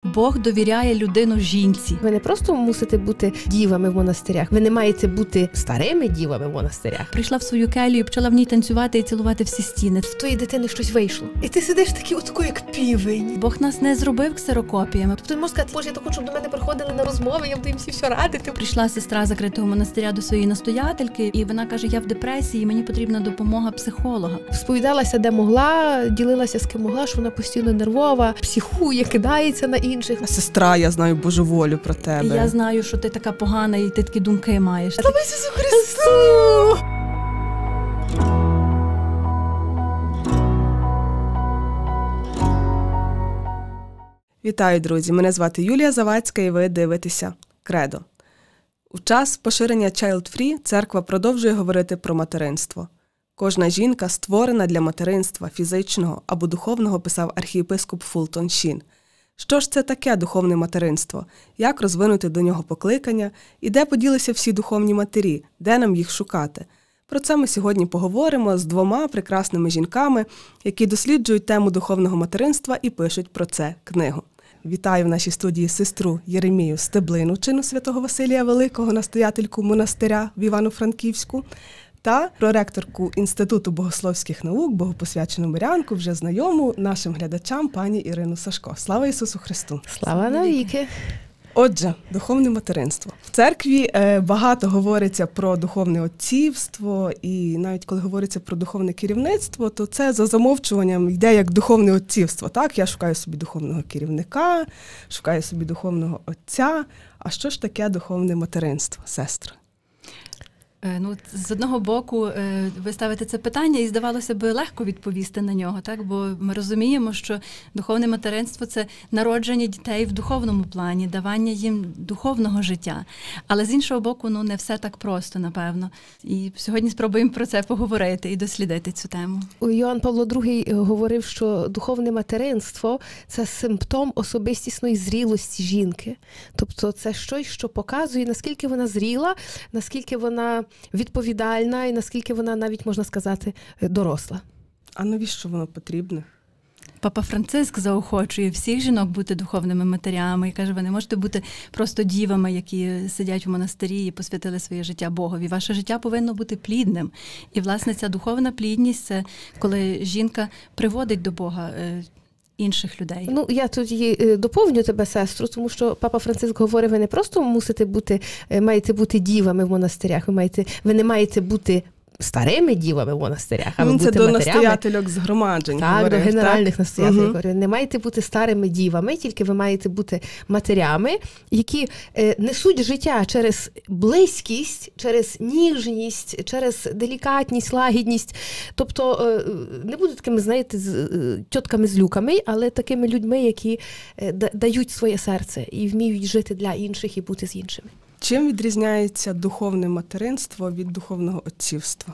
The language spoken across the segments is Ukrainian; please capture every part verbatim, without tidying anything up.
Бог довіряє людину жінці. Ви не просто мусите бути дівами в монастирях, ви не маєте бути старими дівами в монастирях. Прийшла в свою келію і почала в ній танцювати і цілувати всі стіни. В твоїй дитини щось вийшло. І ти сидиш такий отако, як півень. Бог нас не зробив ксерокопіями. Тобто ти можеш сказати, Боже, я так хочу, щоб до мене приходили на розмови, я буду їм всі все радити. Прийшла сестра закритого монастиря до своєї настоятельки, і вона каже, я в депресії, мені потрібна допомога психолога. Сповідалася, де могла, ділилася з ким могла, що вона постійно нервова, психує, кидається на інших. Сестра, я знаю Божу волю про тебе. Я знаю, що ти така погана і ти такі думки маєш. Слава Ісусу Христу! Вітаю, друзі! Мене звати Юлія Завадська і ви дивитеся «Кредо». У час поширення Child Free церква продовжує говорити про материнство. Кожна жінка створена для материнства фізичного або духовного, писав архієпископ Фултон Шін. Що ж це таке духовне материнство? Як розвинути до нього покликання? І де поділися всі духовні матері? Де нам їх шукати? Про це ми сьогодні поговоримо з двома прекрасними жінками, які досліджують тему духовного материнства і пишуть про це книгу. Вітаю в нашій студії сестру Єремію Стеблину, чину святого Василія Великого, настоятельку монастиря в Івано-Франківську, та проректорку Інституту богословських наук, богопосвячену мирянку, вже знайому нашим глядачам, пані Ірину Сашко. Слава Ісусу Христу! Слава навіки! Отже, духовне материнство. В церкві е, багато говориться про духовне отцівство, і навіть коли говориться про духовне керівництво, то це за замовчуванням йде як духовне отцівство. Так, я шукаю собі духовного керівника, шукаю собі духовного отця. А що ж таке духовне материнство, сестри? Ну, з одного боку, ви ставите це питання, і здавалося б легко відповісти на нього, так? Бо ми розуміємо, що духовне материнство – це народження дітей в духовному плані, давання їм духовного життя. Але з іншого боку, ну, не все так просто, напевно. І сьогодні спробуємо про це поговорити і дослідити цю тему. Йоанн Павло другий говорив, що духовне материнство – це симптом особистісної зрілості жінки. Тобто це щось, що показує, наскільки вона зріла, наскільки вона відповідальна і наскільки вона, навіть, можна сказати, доросла. А навіщо воно потрібне? Папа Франциск заохочує всіх жінок бути духовними матерями і каже, ви не можете бути просто дівами, які сидять в монастирі і посвятили своє життя Богові. Ваше життя повинно бути плідним. І, власне, ця духовна плідність – це коли жінка приводить до Бога інших людей. Ну, я тоді доповню тебе, сестру, тому що Папа Франциск говорить, ви не просто мусите бути, маєте бути дівами в монастирях, ви, маєте, ви не маєте бути старими дівами в монастирях, а ви бути матерями. Це до настоятельок згромаджень. Так, говорив, до генеральних так? настоятелів. Угу. Не маєте бути старими дівами, тільки ви маєте бути матерями, які е, несуть життя через близькість, через ніжність, через делікатність, лагідність. Тобто е, не будуть такими, знаєте, з, е, тьотками з люками, але такими людьми, які е, дають своє серце і вміють жити для інших і бути з іншими. Чим відрізняється духовне материнство від духовного отцівства?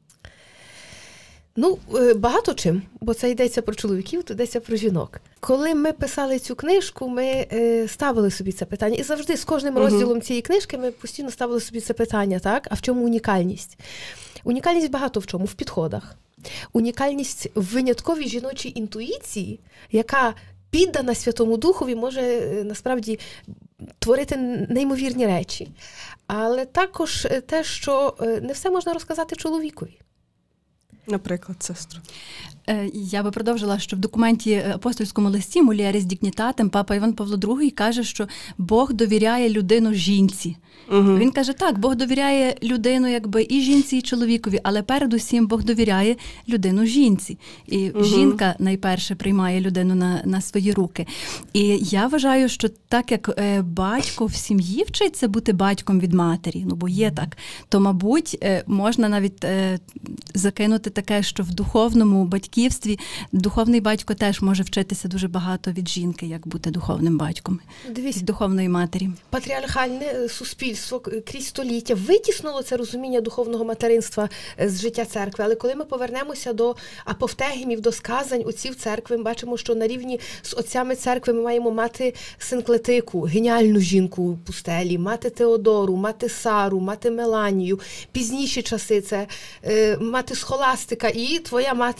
Ну, багато чим, бо це йдеться про чоловіків, то йдеться про жінок. Коли ми писали цю книжку, ми ставили собі це питання. І завжди з кожним розділом цієї книжки ми постійно ставили собі це питання, так? А в чому унікальність? Унікальність багато в чому, в підходах. Унікальність в винятковій жіночій інтуїції, яка піддана Святому Духові, може насправді творити неймовірні речі. Але також те, що не все можна розказати чоловікові. Наприклад, сестру. Я би продовжила, що в документі апостольському листі «Mulieris dignitatem» папа Іван Павло другий каже, що Бог довіряє людину жінці. Угу. Він каже, так, Бог довіряє людину якби і жінці, і чоловікові, але передусім Бог довіряє людину жінці. І угу. жінка найперше приймає людину на, на свої руки. І я вважаю, що так як е, батько в сім'ї вчиться бути батьком від матері, ну бо є так, то, мабуть, е, можна навіть е, закинути таке, що в духовному батьківстві духовний батько теж може вчитися дуже багато від жінки, як бути духовним батьком, Дивись, від духовної матері. Патріархальне суспільство крізь століття витіснуло це розуміння духовного материнства з життя церкви. Але коли ми повернемося до апофтегімів, до сказань отців церкви, ми бачимо, що на рівні з отцями церкви ми маємо мати Синклетику, геніальну жінку у пустелі, мати Теодору, мати Сару, мати Меланію. Пізніші часи це е, мати Схоластика і твоя мати Макрена.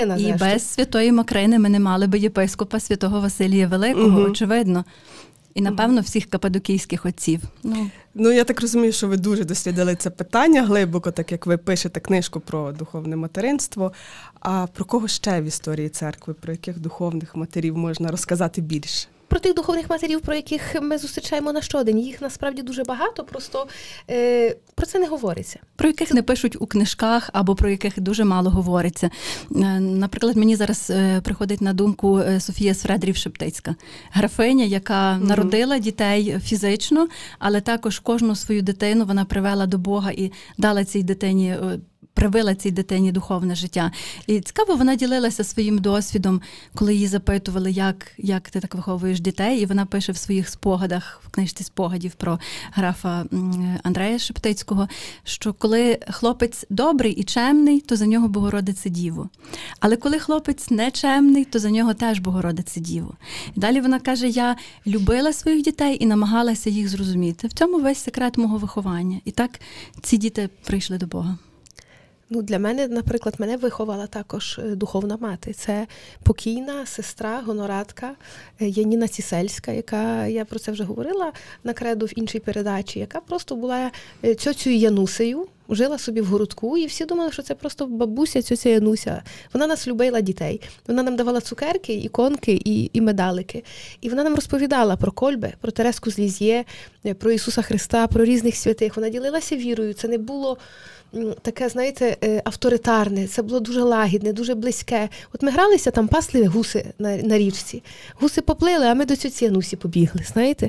Макрина. І без святої Макрини ми не мали би єпископа святого Василія Великого, угу. очевидно. І, напевно, всіх кападокійських отців. Ну. ну, я так розумію, що ви дуже дослідили це питання глибоко, так як ви пишете книжку про духовне материнство. А про кого ще в історії церкви, про яких духовних матерів можна розказати більше? Про тих духовних матерів, про яких ми зустрічаємо на щодень. Їх насправді дуже багато, просто е, про це не говориться. Про яких це... не пишуть у книжках, або про яких дуже мало говориться. Е, наприклад, мені зараз е, приходить на думку Софія Сфредрів-Шептицька. Графиня, яка mm-hmm. народила дітей фізично, але також кожну свою дитину вона привела до Бога і дала цій дитині привила цій дитині духовне життя. І цікаво, вона ділилася своїм досвідом, коли її запитували, як, як ти так виховуєш дітей, і вона пише в своїх спогадах, в книжці спогадів про графа Андрея Шептицького, що коли хлопець добрий і чемний, то за нього Богородице Діво. Але коли хлопець нечемний, то за нього теж Богородице Діво. І далі вона каже, я любила своїх дітей і намагалася їх зрозуміти. В цьому весь секрет мого виховання. І так ці діти прийшли до Бога. Ну, для мене, наприклад, мене виховала також духовна мати. Це покійна сестра, гонорадка Яніна Цісельська, яка, я про це вже говорила на кредо в іншій передачі, яка просто була цьоцею Янусею, жила собі в городку, і всі думали, що це просто бабуся, цьоця Януся. Вона нас любила дітей. Вона нам давала цукерки, іконки і, і медалики. І вона нам розповідала про Кольбе, про Тереску з Лізьє, про Ісуса Христа, про різних святих. Вона ділилася вірою. Це не було таке, знаєте, авторитарне, це було дуже лагідне, дуже близьке. От ми гралися, там пасли гуси на, на річці. Гуси поплили, а ми до цьоці Янусі побігли, знаєте.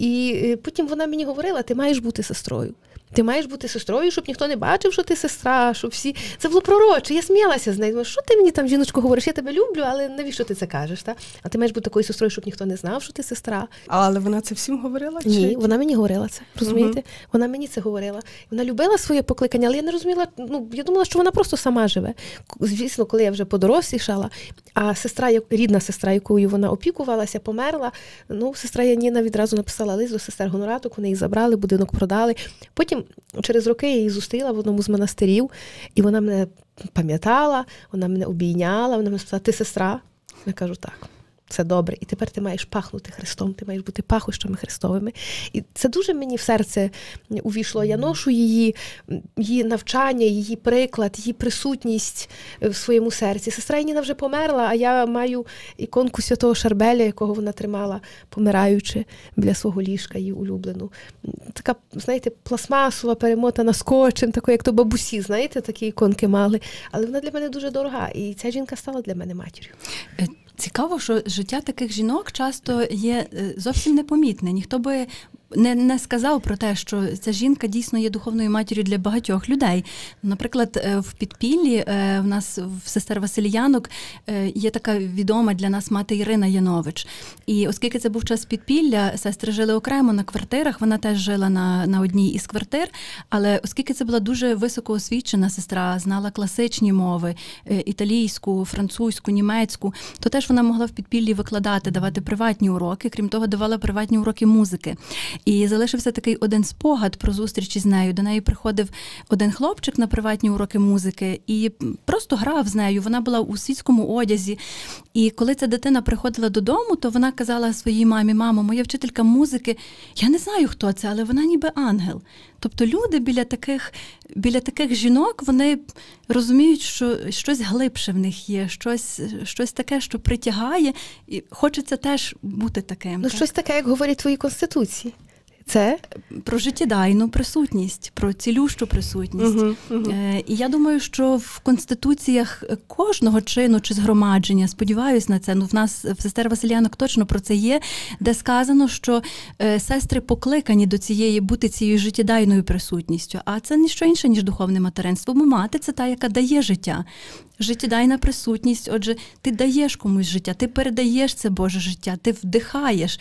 І потім вона мені говорила, ти маєш бути сестрою. Ти маєш бути сестрою, щоб ніхто не бачив, що ти сестра, щоб всі... Це було пророче, я сміялася з нею. Думаю, що ти мені там, жіночко, говориш, я тебе люблю, але навіщо ти це кажеш, та? А ти маєш бути такою сестрою, щоб ніхто не знав, що ти сестра. Але вона це всім говорила? Чи? Ні, вона мені говорила це, розумієте? Угу. Вона мені це говорила. Вона любила своє покликання, але я не розуміла, ну, я думала, що вона просто сама живе. Звісно, коли я вже подорослішала, а сестра, рідна сестра, якою вона опікувалася, померла, ну, сестра Яніна відразу написала лист до сестер гонорадок, вони їх забрали, будинок продали. Потім через роки я її зустріла в одному з монастирів, і вона мене пам'ятала, вона мене обійняла, вона мене сказала, ти сестра? Я кажу, так. Це добре. І тепер ти маєш пахнути Христом, ти маєш бути пахощами Христовими. І це дуже мені в серце увійшло. Я ношу її, її навчання, її приклад, її присутність в своєму серці. Сестра Яніна вже померла, а я маю іконку святого Шарбеля, якого вона тримала, помираючи біля свого ліжка, її улюблену. Така, знаєте, пластмасова, перемотана скотчем, такою, як то бабусі, знаєте, такі іконки мали. Але вона для мене дуже дорога. І ця жінка стала для мене матір'ю. Цікаво, що життя таких жінок часто є зовсім непомітне. Ніхто би не, не сказав про те, що ця жінка дійсно є духовною матір'ю для багатьох людей. Наприклад, в Підпіллі в нас, в сестер Василіянок, є така відома для нас мати Ірина Янович. І оскільки це був час Підпілля, сестри жили окремо на квартирах, вона теж жила на, на одній із квартир, але оскільки це була дуже високоосвічена сестра, знала класичні мови, італійську, французьку, німецьку, то теж вона могла в Підпіллі викладати, давати приватні уроки, крім того, давала приватні уроки музики. І залишився такий один спогад про зустрічі з нею. До неї приходив один хлопчик на приватні уроки музики і просто грав з нею. Вона була у світському одязі. І коли ця дитина приходила додому, то вона казала своїй мамі, мамо, моя вчителька музики, я не знаю, хто це, але вона ніби ангел. Тобто люди біля таких, біля таких жінок, вони розуміють, що щось глибше в них є, щось, щось таке, що притягає, і хочеться теж бути таким. Ну, так? Щось таке, як говорять твої конституції. Це? Про життєдайну присутність, про цілющу присутність. Uh-huh, uh-huh. І я думаю, що в конституціях кожного чину чи згромадження, сподіваюсь на це, ну в нас в сестер Василіянок точно про це є, де сказано, що сестри покликані до цієї, бути цією життєдайною присутністю. А це не що інше, ніж духовне материнство, бо мати – це та, яка дає життя. Життєдайна присутність, отже, ти даєш комусь життя, ти передаєш це Боже життя, ти вдихаєш.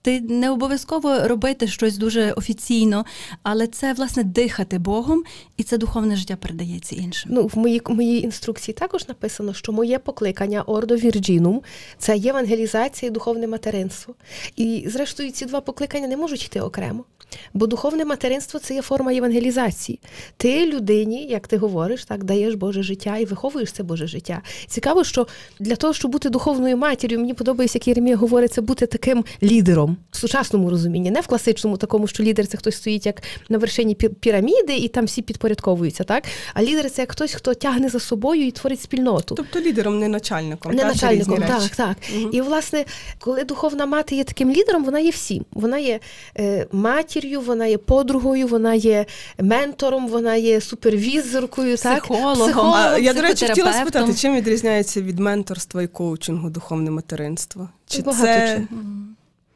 Ти не обов'язково робити щось дуже офіційно, але це, власне, дихати Богом, і це духовне життя передається іншим. Ну, в моїй, в моїй інструкції також написано, що моє покликання Ордо Вірджінум – це євангелізація і духовне материнство. І, зрештою, ці два покликання не можуть йти окремо. Бо духовне материнство – це є форма євангелізації. Ти людині, як ти говориш, так, даєш Боже життя і виховуєш це Боже життя. Цікаво, що для того, щоб бути духовною матір'ю, мені подобається, як Єремія говорить, це бути таким лідером в сучасному розумінні, не в класичному такому, що лідер – це хтось стоїть як на вершині піраміди і там всі підпорядковуються, так? А лідер – це як хтось, хто тягне за собою і творить спільноту. Тобто лідером, не начальником. Не так? начальником, так, речі. так. Угу. І, власне, коли духовна мати є таким лідером, вона є всім. Вона є е, матір'ю, вона є подругою, вона є ментором, вона є супервізоркою, психологом. Так? Психологом. А, я, до речі, хотіла спитати, чим відрізняється від менторства і коучингу духовне материнство? Чи Багато це... чим.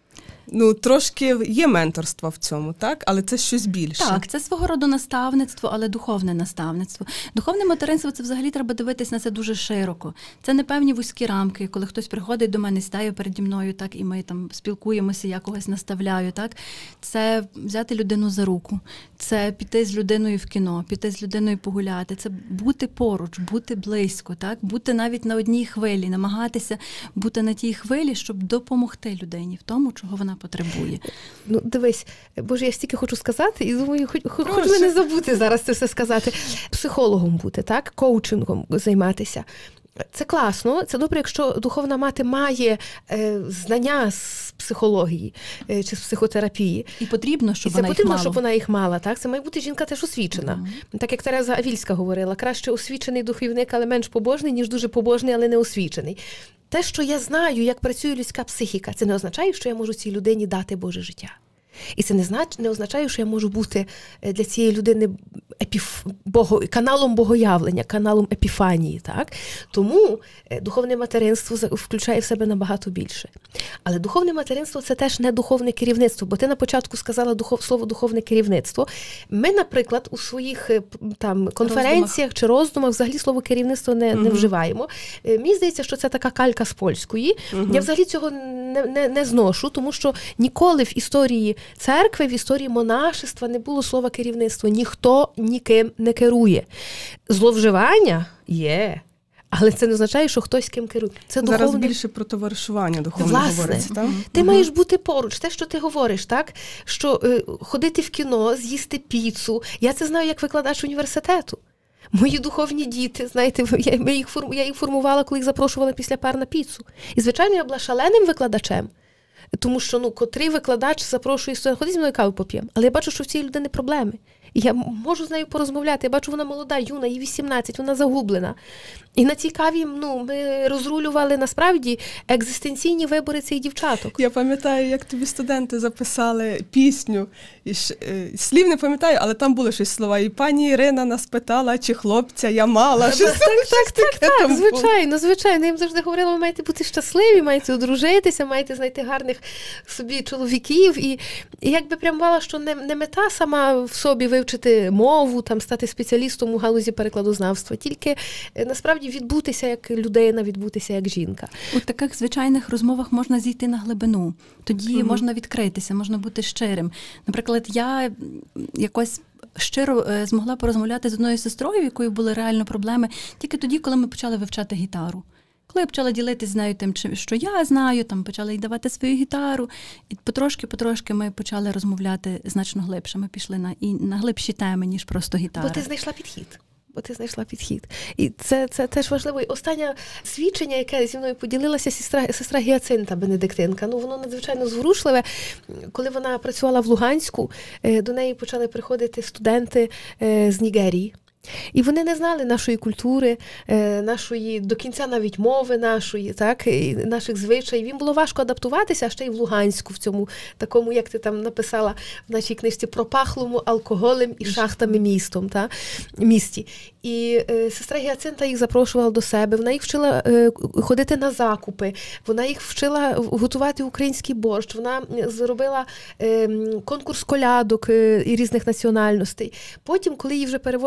Ну, трошки є менторство в цьому, так? Але це щось більше. Так, це свого роду наставництво, але духовне наставництво. Духовне материнство, це взагалі треба дивитись на це дуже широко. Це не певні вузькі рамки, коли хтось приходить до мене, сідає переді мною, так, і ми там спілкуємося, я когось наставляю, так? Це взяти людину за руку, це піти з людиною в кіно, піти з людиною погуляти, це бути поруч, бути близько, так? Бути навіть на одній хвилі, намагатися бути на тій хвилі, щоб допомогти людині в тому, чого вона потребує. Ну, дивись, Боже, я стільки хочу сказати, і думаю, хоч, хоч би не забути зараз це все сказати. Психологом бути, так? Коучингом займатися. Це класно, це добре, якщо духовна мати має е, знання з психології е, чи з психотерапії. І потрібно, щоб і це вона потрібно, їх мала. щоб вона їх мала. Так? Це має бути жінка теж освічена. Mm-hmm. Так як Тереза Авільська говорила, краще освічений духовник, але менш побожний, ніж дуже побожний, але не освічений. Те, що я знаю, як працює людська психіка, це не означає, що я можу цій людині дати Боже життя. І це не, знач... не означає, що я можу бути для цієї людини епіф... Бого... каналом богоявлення, каналом епіфанії. Так? Тому духовне материнство включає в себе набагато більше. Але духовне материнство – це теж не духовне керівництво, бо ти на початку сказала духов... слово «духовне керівництво». Ми, наприклад, у своїх там, конференціях роздумах. чи роздумах взагалі слово «керівництво» не, угу. не вживаємо. Мені здається, що це така калька з польської. Угу. Я взагалі цього не, не, не зношу, тому що ніколи в історії церкви, в історії монашества не було слова керівництво. Ніхто ніким не керує. Зловживання є, але це не означає, що хтось ким керує. Це Зараз духовне... більше про товаришування духовне Власне, говориться. Так? Ти угу. маєш бути поруч. Те, що ти говориш, так? Що е, ходити в кіно, з'їсти піцу. Я це знаю як викладач університету. Мої духовні діти, знаєте, я їх, форм... я їх формувала, коли їх запрошували після пар на піцу. І, звичайно, я була шаленим викладачем. Тому що, ну, котрий викладач запрошує студента, ходіть зі мною каву поп'ємо. Але я бачу, що в цій людини проблеми. І я можу з нею порозмовляти. Я бачу, вона молода, юна, їй вісімнадцять, вона загублена. І на цій каві, ну, ми розрулювали, насправді, екзистенційні вибори цих дівчаток. Я пам'ятаю, як тобі студенти записали пісню. І ж, е, слів не пам'ятаю, але там були щось слова. І пані Ірина нас питала, чи хлопця я мала. Так, так, так, так, так, так, звичайно, звичайно. Я їм завжди говорила, ви маєте бути щасливі, маєте одружитися, маєте знайти гарних собі чоловіків. І, і якби прям мала, що не, не мета сама в собі вивчити мову, там, стати спеціалістом у галузі перекладознавства, тільки насправді відбутися як людина, відбутися як жінка. У таких звичайних розмовах можна зійти на глибину. Тоді mm-hmm. можна відкритися, можна бути щирим. Наприклад, я якось щиро змогла порозмовляти з одною сестрою, в якої були реально проблеми, тільки тоді, коли ми почали вивчати гітару. Коли я почала ділитися з нею тим, що я знаю, там почала їй давати свою гітару, і потрошки-потрошки ми почали розмовляти значно глибше. Ми пішли на, і на глибші теми, ніж просто гітара. Бо ти знайшла підхід. Бо ти знайшла підхід. І це, це теж важливо. І останнє свідчення, яке зі мною поділилася сестра, сестра Гіацинта Бенедиктинка, ну воно надзвичайно зворушливе. Коли вона працювала в Луганську, до неї почали приходити студенти з Нігерії. І вони не знали нашої культури, нашої, до кінця навіть мови нашої, так, і наших звичаїв. Їм було важко адаптуватися, а ще й в Луганську, в цьому такому, як ти там написала в нашій книжці, пропахлому алкоголем і шахтами містом, та, місті. І е, сестра Гіацинта їх запрошувала до себе, вона їх вчила е, ходити на закупи, вона їх вчила готувати український борщ, вона зробила е, конкурс колядок е, і різних національностей. Потім, коли її вже переводили з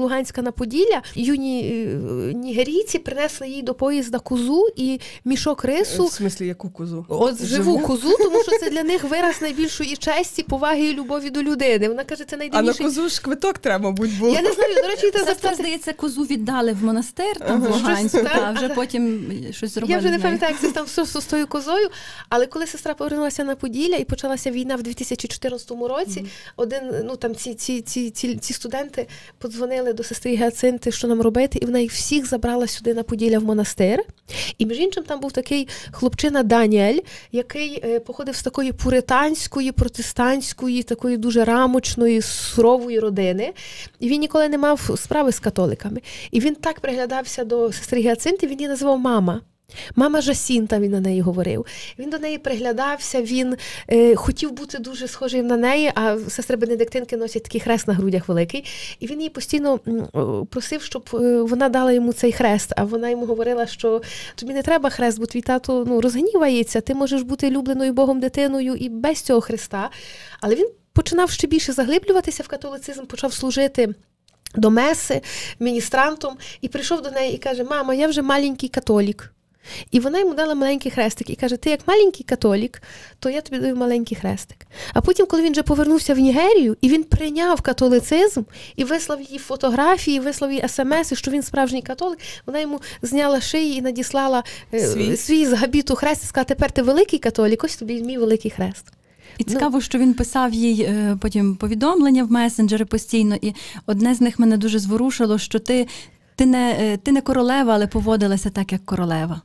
Луганська на Поділля, юні нігерійці принесли їй до поїзда козу і мішок рису. В смислі, яку козу? От живу козу, тому що це для них вираз найбільшої честі, поваги і любові до людини. Вона каже, це найдивніший... А на козу ж квиток треба, мабуть, був. Я не знаю, до речі, це запитати... здається, козу віддали в монастир, там ага. в Луганську, а вже потім щось зробили. Я вже не пам'ятаю, як це там все з тою козою, але коли сестра повернулася на Поділля і почалася війна в дві тисячі чотирнадцятому році, mm-hmm. один, ну там ці, ці, ці, ці, ці студенти подзвонили до сестри Гіацинти, що нам робити, і вона їх всіх забрала сюди на Поділля в монастир. І між іншим там був такий хлопчина Даніель, який е, походив з такої пуританської, протестантської, такої дуже рамочної, сурової родини. І він ніколи не мав справи з католиками. І він так приглядався до сестри Гіацинти, він її називав мама. Мама Жасінта, він на неї говорив. Він до неї приглядався, він е, хотів бути дуже схожим на неї, а сестри Бенедиктинки носять такий хрест на грудях великий. І він її постійно м, просив, щоб е, вона дала йому цей хрест. А вона йому говорила, що тобі не треба хрест, бо твій тато ну, розгнівається, ти можеш бути любленою Богом дитиною і без цього хреста. Але він починав ще більше заглиблюватися в католицизм, почав служити до меси, міністрантом, і прийшов до неї і каже: мама, я вже маленький католік. І вона йому дала маленький хрестик і каже: ти як маленький католік, то я тобі даю маленький хрестик. А потім, коли він вже повернувся в Нігерію, і він прийняв католицизм, і вислав їй фотографії, вислав їй смс, що він справжній католик, вона йому зняла шиї і надіслала свій, свій з габіту хрест і сказала: тепер ти великий католік, ось тобі мій великий хрест. І цікаво, що він писав їй потім повідомлення в месенджери постійно, і одне з них мене дуже зворушило, що ти, ти, не, ти не королева, але поводилася так, як королева.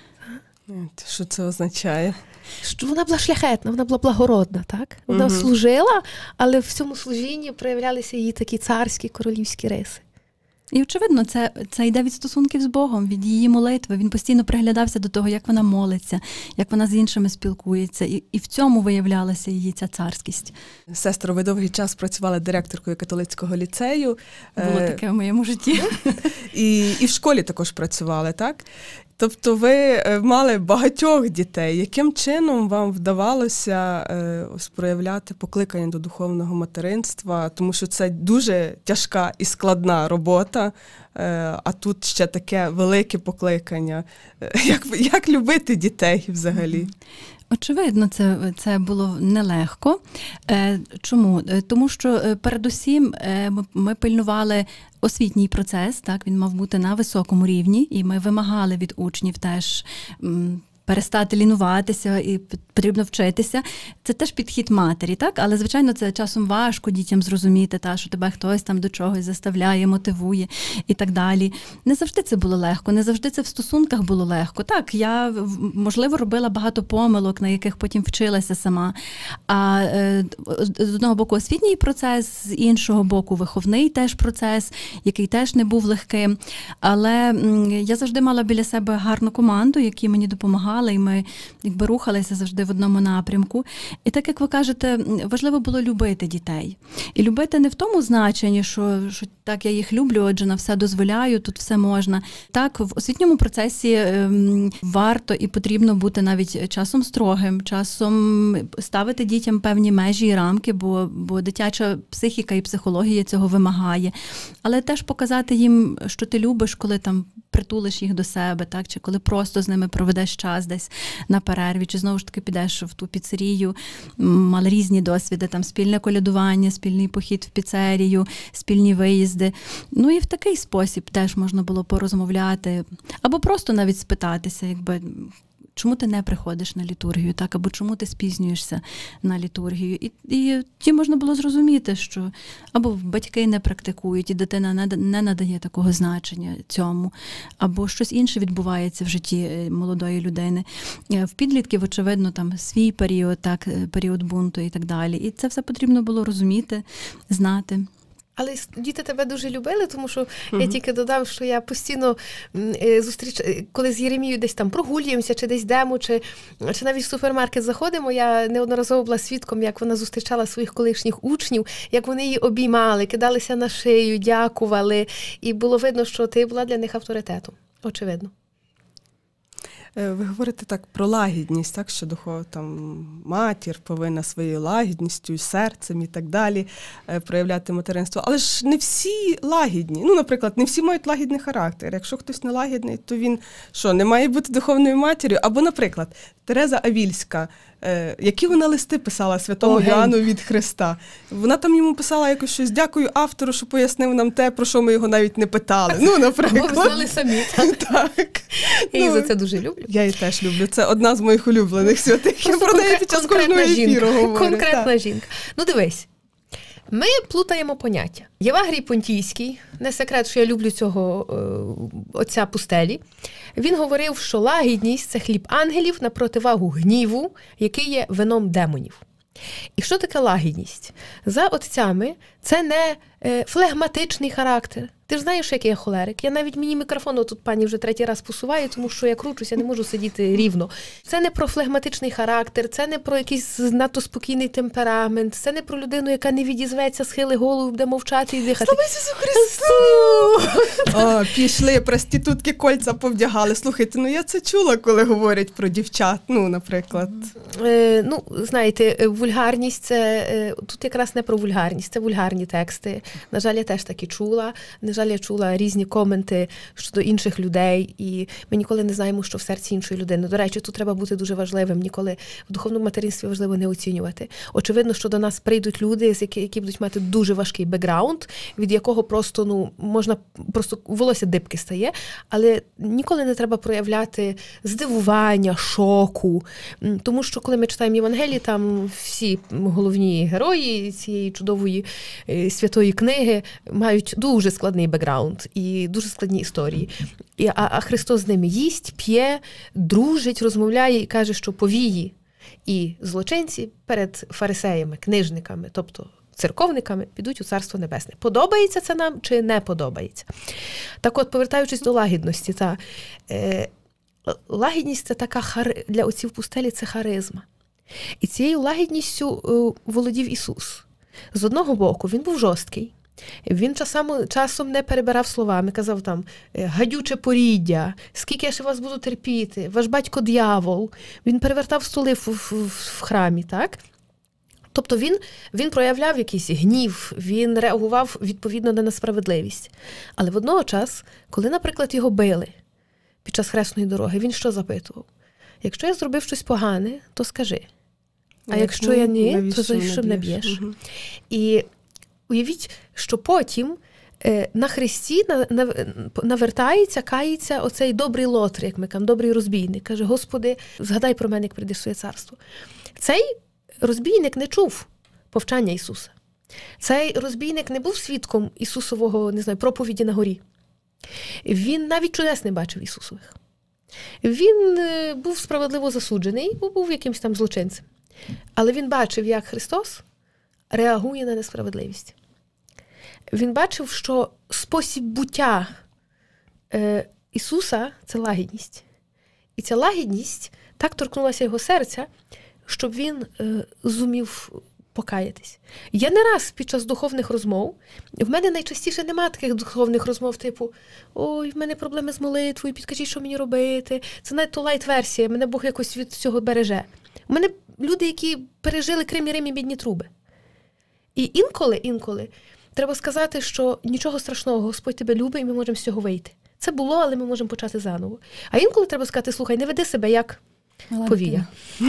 Що це означає? Що вона була шляхетна, вона була благородна, так? Вона угу. служила, але в цьому служінні проявлялися її такі царські, королівські риси. І, очевидно, це, це йде від стосунків з Богом, від її молитви. Він постійно приглядався до того, як вона молиться, як вона з іншими спілкується. І, і в цьому виявлялася її ця царськість. Сестро, ви довгий час працювали директоркою католицького ліцею. Було таке в моєму житті. І, і в школі також працювали, так? Тобто ви мали багатьох дітей. Яким чином вам вдавалося е, ось, проявляти покликання до духовного материнства? Тому що це дуже тяжка і складна робота, е, а тут ще таке велике покликання. Як, як любити дітей взагалі? Очевидно, це, це було нелегко. Чому? Тому що передусім ми пильнували освітній процес, так, він мав бути на високому рівні, і ми вимагали від учнів теж перестати лінуватися і потрібно вчитися. Це теж підхід матері, так? Але, звичайно, це часом важко дітям зрозуміти, та, що тебе хтось там до чогось заставляє, мотивує і так далі. Не завжди це було легко, не завжди це в стосунках було легко. Так, я, можливо, робила багато помилок, на яких потім вчилася сама. А е, з одного боку освітній процес, з іншого боку виховний теж процес, який теж не був легким. Але м, я завжди мала біля себе гарну команду, які мені допомагали, і ми якби рухалися завжди в одному напрямку. І так, як ви кажете, важливо було любити дітей. І любити не в тому значенні, що, що так, я їх люблю, отже, на все дозволяю, тут все можна. Так, в освітньому процесі ем, варто і потрібно бути навіть часом строгим, часом ставити дітям певні межі і рамки, бо, бо дитяча психіка і психологія цього вимагає. Але теж показати їм, що ти любиш, коли там притулиш їх до себе, так, чи коли просто з ними проведеш час десь на перерві, чи знову ж таки підеш в ту піцерію, мали різні досвіди, там спільне колядування, спільний похід в піцерію, спільні виїзди. Ну і в такий спосіб теж можна було порозмовляти, або просто навіть спитатися, якби, чому ти не приходиш на літургію, так, або чому ти спізнюєшся на літургію. І, і ті можна було зрозуміти, що або батьки не практикують, і дитина не, не надає такого значення цьому, або щось інше відбувається в житті молодої людини. В підлітків, очевидно, там свій період, так, період бунту і так далі. І це все потрібно було розуміти, знати. Але діти тебе дуже любили, тому що uh-huh. я тільки додам, що я постійно е, зустрічаю, коли з Єремією десь там прогулюємося, чи десь йдемо, чи, чи навіть в супермаркет заходимо, я неодноразово була свідком, як вона зустрічала своїх колишніх учнів, як вони її обіймали, кидалися на шию, дякували. І було видно, що ти була для них авторитетом. Очевидно. Ви говорите так про лагідність, так, що духов, там, матір повинна своєю лагідністю, і серцем і так далі проявляти материнство. Але ж не всі лагідні. Ну, наприклад, не всі мають лагідний характер. Якщо хтось не лагідний, то він що, не має бути духовною матір'ю? Або, наприклад, Тереза Авільська, е, які вона листи писала святому Ого. Йоанну від Христа. Вона там йому писала якось щось: дякую автору, що пояснив нам те, про що ми його навіть не питали. Ну, наприклад. Або знали самі. Так. Так. Я її Ну, за це дуже люблю. Я її теж люблю. Це одна з моїх улюблених святих. Я про неї під час кожного ефіру говорю. Конкретна Так. жінка. Ну, дивись. Ми плутаємо поняття. Євагрій Понтійський, не секрет, що я люблю цього е, отця пустелі, він говорив, що лагідність – це хліб ангелів на противагу гніву, який є вином демонів. І що таке лагідність? За отцями це не е, флегматичний характер. Ти ж знаєш, який я холерик. Я навіть мені мікрофон тут пані вже третій раз посуваю, тому що я кручуся, не можу сидіти рівно. Це не про флегматичний характер, це не про якийсь надто спокійний темперамент, це не про людину, яка не відізветься, схили голову, буде мовчати і дихати. Слава Ісусу Христу! О, пішли, проститутки кольця повдягали. Слухайте, ну я це чула, коли говорять про дівчат, ну, наприклад. Е, ну, знаєте, вульгарність, це, е, тут якраз не про вульгарність, це вульгарні тексти. На жаль, я теж таки чула. На жаль, я чула різні коменти щодо інших людей, і ми ніколи не знаємо, що в серці іншої людини. До речі, тут треба бути дуже важливим. Ніколи в духовному материнстві важливо не оцінювати. Очевидно, що до нас прийдуть люди, які, які будуть мати дуже важкий бекграунд, від якого просто, ну, можна, просто волосся дибки стає, але ніколи не треба проявляти здивування, шоку. Тому що, коли ми читаємо Євангелії, там всі головні герої цієї чудової святої книги мають дуже складний бекграунд і дуже складні історії. І, а, а Христос з ними їсть, п'є, дружить, розмовляє і каже, що повії і злочинці перед фарисеями, книжниками, тобто церковниками, підуть у Царство Небесне. Подобається це нам чи не подобається? Так от, повертаючись до лагідності, та, е, лагідність – це така хар... для отців пустелі – це харизма. І цією лагідністю е, володів Ісус. З одного боку, він був жорсткий. Він часом, часом не перебирав словами, казав там: гадюче поріддя, скільки я ще вас буду терпіти, ваш батько д'явол. Він перевертав столи в, в, в храмі, так? Тобто він, він проявляв якийсь гнів, він реагував відповідно на несправедливість. Але водночас, коли, наприклад, його били під час хресної дороги, він що запитував? Якщо я зробив щось погане, то скажи. А як якщо я ні, то за що мене б'єш? Угу. І уявіть, що потім е, на хресті на, на, навертається, кається оцей добрий лотр, як ми кажемо, добрий розбійник. Каже: Господи, згадай про мене, як прийдеш в своє царство. Цей розбійник не чув повчання Ісуса. Цей розбійник не був свідком Ісусового, не знаю, проповіді на горі. Він навіть чудес не бачив Ісусових. Він е, був справедливо засуджений, бо був якимось там злочинцем. Але він бачив, як Христос реагує на несправедливість. Він бачив, що спосіб буття е, Ісуса – це лагідність. І ця лагідність так торкнулася його серця, щоб він е, зумів покаятись. Я не раз під час духовних розмов, в мене найчастіше немає таких духовних розмов, типу: ой, в мене проблеми з молитвою, підкажіть, що мені робити. Це навіть то лайт-версія, мене Бог якось від цього береже. У мене люди, які пережили Крим і Рим і мідні труби. І інколи, інколи, треба сказати, що нічого страшного, Господь тебе любить, і ми можемо з цього вийти. Це було, але ми можемо почати заново. А інколи треба сказати: слухай, не веди себе як повія.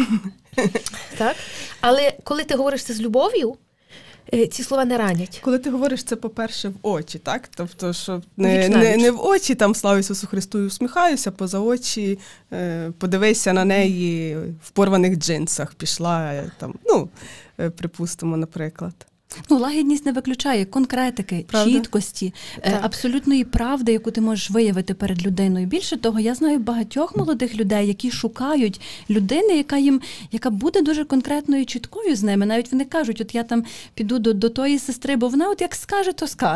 Так? Але коли ти говориш це з любов'ю, ці слова не ранять. Коли ти говориш це, по-перше, в очі, так? Тобто, що не, не, не в очі там «Слава Ісусу Христу» і усміхаюся, поза очі е, подивися на неї в порваних джинсах, пішла там, ну, е, припустимо, наприклад. Ну, лагідність не виключає конкретики, правда? Чіткості, так. Абсолютної правди, яку ти можеш виявити перед людиною. Більше того, я знаю багатьох молодих людей, які шукають людини, яка їм, яка буде дуже конкретною і чіткою з ними. Навіть вони кажуть: от я там піду до, до тої сестри, бо вона от як скаже, то скаже.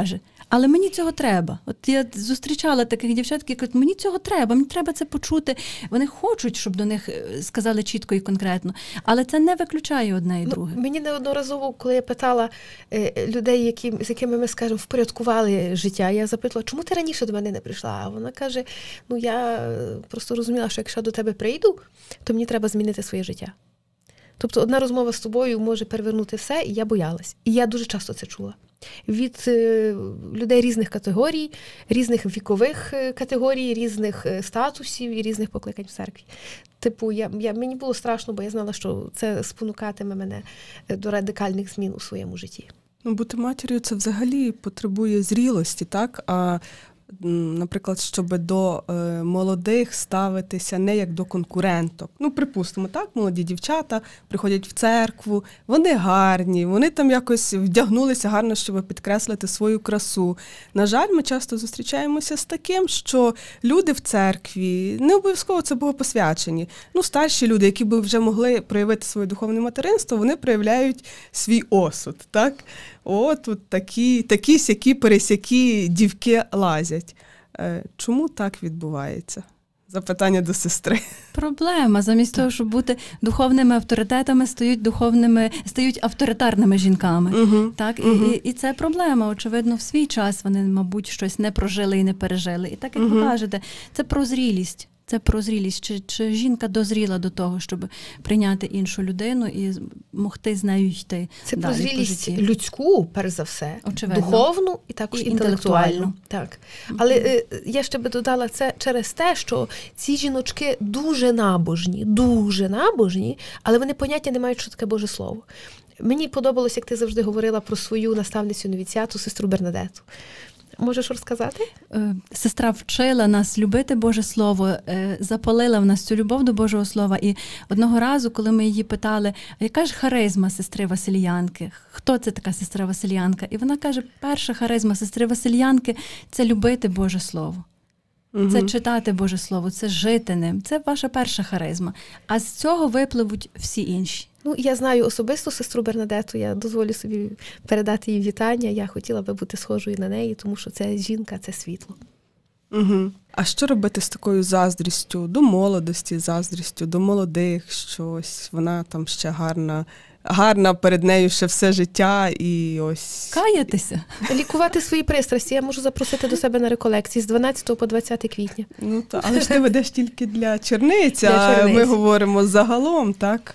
але мені цього треба. От я зустрічала таких дівчат, які кажуть, мені цього треба, мені треба це почути. Вони хочуть, щоб до них сказали чітко і конкретно, але це не виключає одне і друге. Ну, мені неодноразово, коли я питала е, людей, які, з якими ми, скажімо, впорядкували життя, я запитала, чому ти раніше до мене не прийшла? А вона каже, ну я просто розуміла, що якщо до тебе прийду, то мені треба змінити своє життя. Тобто одна розмова з тобою може перевернути все, і я боялась. І я дуже часто це чула. Від е, людей різних категорій, різних вікових категорій, різних статусів і різних покликань в церкві. Типу, я, я, мені було страшно, бо я знала, що це спонукатиме мене до радикальних змін у своєму житті. Ну, бути матір'ю – це взагалі потребує зрілості, так? А наприклад, щоб до е, молодих ставитися не як до конкуренток. Ну, припустимо, так, молоді дівчата приходять в церкву, вони гарні, вони там якось вдягнулися гарно, щоб підкреслити свою красу. На жаль, ми часто зустрічаємося з таким, що люди в церкві, не обов'язково це богопосвячені, ну, старші люди, які б вже могли проявити своє духовне материнство, вони проявляють свій осуд, так? О, тут такі, такі сякі пересякі дівки лазять. Е, чому так відбувається? Запитання до сестри. Проблема. Замість того, щоб бути духовними авторитетами, стають духовними, стають авторитарними жінками. Угу. Так? Угу. І, і це проблема. Очевидно, в свій час вони, мабуть, щось не прожили і не пережили. І так, як угу. ви кажете, це про зрілість. Це про зрілість. Чи, чи жінка дозріла до того, щоб прийняти іншу людину і могти з нею йти це далі про зрілість по житті. Людську, перш за все, очевидно. Духовну і також і інтелектуальну. інтелектуальну. Так. Але е, я ще би додала це через те, що ці жіночки дуже набожні, дуже набожні, але вони поняття не мають, що таке Боже Слово. Мені подобалось, як ти завжди говорила про свою наставницю новіціату, сестру Бернадету. Можеш розказати? Сестра вчила нас любити Боже Слово, запалила в нас цю любов до Божого Слова. І одного разу, коли ми її питали, яка ж харизма сестри Васильянки? Хто це така сестра Васильянка? І вона каже, перша харизма сестри Васильянки – це любити Боже Слово. Угу. Це читати Боже Слово, це жити ним. Це ваша перша харизма. А з цього випливуть всі інші. Ну, я знаю особисто сестру Бернадету, я дозволю собі передати їй вітання. Я хотіла би бути схожою на неї, тому що це жінка, це світло. Угу. А що робити з такою заздрістю до молодості, заздрістю до молодих, що ось вона там ще гарна, гарна перед нею ще все життя і ось... Каятися. Лікувати свої пристрасті. Я можу запросити до себе на реколекції з дванадцятого по двадцяте квітня. Ну, та, але ж ти ведеш тільки для черниць, для черниць. А ми говоримо загалом, так?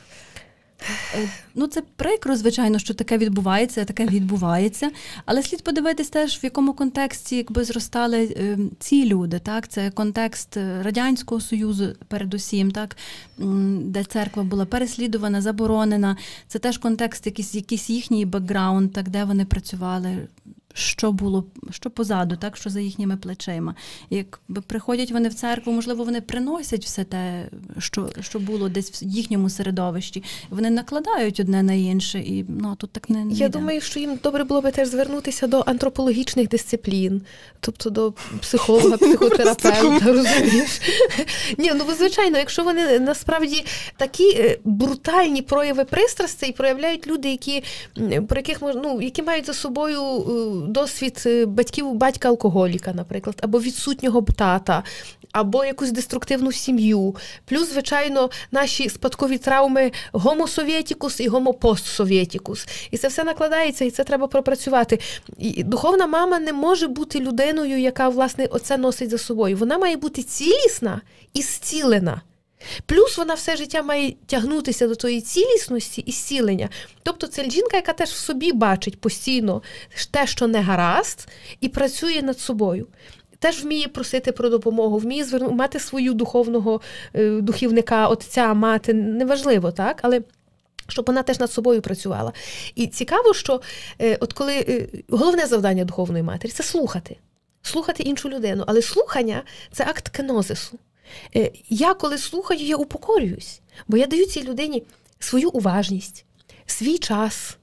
Ну, це прикро, звичайно, що таке відбувається, таке відбувається, але слід подивитись теж, в якому контексті якби зростали е, ці люди, так? Це контекст Радянського Союзу передусім, так? Де церква була переслідувана, заборонена. Це теж контекст, якийсь, якийсь їхній бекграунд, так, де вони працювали, що було, що позаду, так, що за їхніми плечима. Як приходять вони в церкву, можливо, вони приносять все те, що, що було десь в їхньому середовищі. Вони накладають одне на інше, і ну, тут так не, не Я йде. думаю, що їм добре було би теж звернутися до антропологічних дисциплін, тобто до психолога, психотерапевта, розумієш? Ні, ну, звичайно, якщо вони насправді такі брутальні прояви пристрастей проявляють люди, які, про яких, ну, які мають за собою досвід батьків, батька-алкоголіка, наприклад, або відсутнього тата, або якусь деструктивну сім'ю. Плюс, звичайно, наші спадкові травми гомо-совєтікус і гомо-постсовєтікус. І це все накладається, і це треба пропрацювати. І духовна мама не може бути людиною, яка, власне, оце носить за собою. Вона має бути цілісна і зцілена. Плюс вона все життя має тягнутися до тої цілісності і зцілення. Тобто це жінка, яка теж в собі бачить постійно те, що не гаразд, і працює над собою. Теж вміє просити про допомогу, вміє зверну... мати свою духовного е, духівника, отця, мати, неважливо, так? Але щоб вона теж над собою працювала. І цікаво, що е, от коли е, головне завдання духовної матері – це слухати. Слухати іншу людину. Але слухання – це акт кенозису. Я, коли слухаю, я упокорююсь, бо я даю цій людині свою уважність, свій час,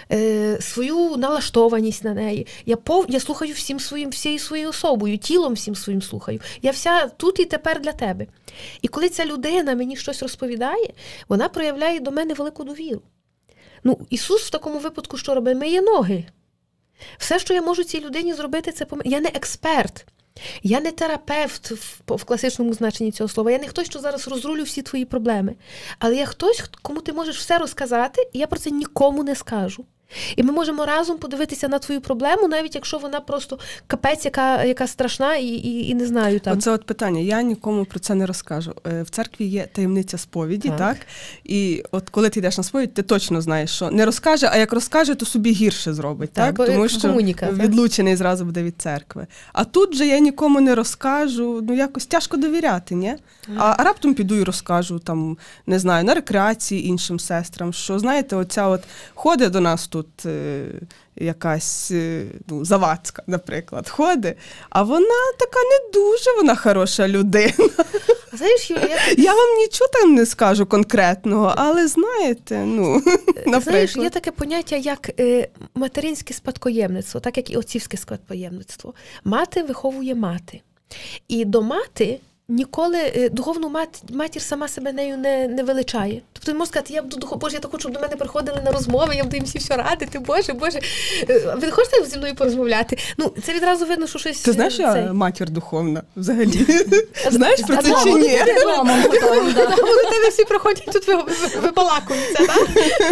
свою налаштованість на неї. Я, пов... я слухаю всім своїм, всією своєю особою, тілом всім своїм слухаю. Я вся тут і тепер для тебе. І коли ця людина мені щось розповідає, вона проявляє до мене велику довіру. Ну, Ісус в такому випадку що робить? Миє ноги. Все, що я можу цій людині зробити, це помогти. Я не експерт. Я не терапевт в, в класичному значенні цього слова. Я не хтось, що зараз розрулю всі твої проблеми. Але я хтось, кому ти можеш все розказати, і я про це нікому не скажу. І ми можемо разом подивитися на твою проблему, навіть якщо вона просто капець, яка, яка страшна, і, і, і не знаю там. Оце от питання. Я нікому про це не розкажу. В церкві є таємниця сповіді, так? так? І от коли ти йдеш на сповідь, ти точно знаєш, що не розкаже, а як розкаже, то собі гірше зробить, так? так? Тому що комуніка, відлучений так? зразу буде від церкви. А тут же я нікому не розкажу, ну якось тяжко довіряти, ні? А, а раптом піду і розкажу, там, не знаю, на рекреації іншим сестрам, що, знаєте, оця от ходить до нас тут е, якась, е, ну, Завадська, наприклад, ходить, а вона така не дуже, вона хороша людина. Знаєш, Юля, я... я вам нічого там не скажу конкретного, але знаєте, ну, наприклад. Знаєш, є таке поняття, як е, материнське спадкоємництво, так як і отцівське спадкоємництво. Мати виховує мати. І до мати ніколи духовну мат, матір сама себе нею не, не величає. Тобто він може сказати, я буду духов... Боже, я так хочу, щоб до мене приходили на розмови, я буду їм всі все радити, Боже, Боже. Ви хочете зі мною порозмовляти? Ну, це відразу видно, що щось... Ти знаєш, я матір духовна взагалі? Знаєш про це чи ні? Вони тебе всі приходять, тут вибалакуються, так?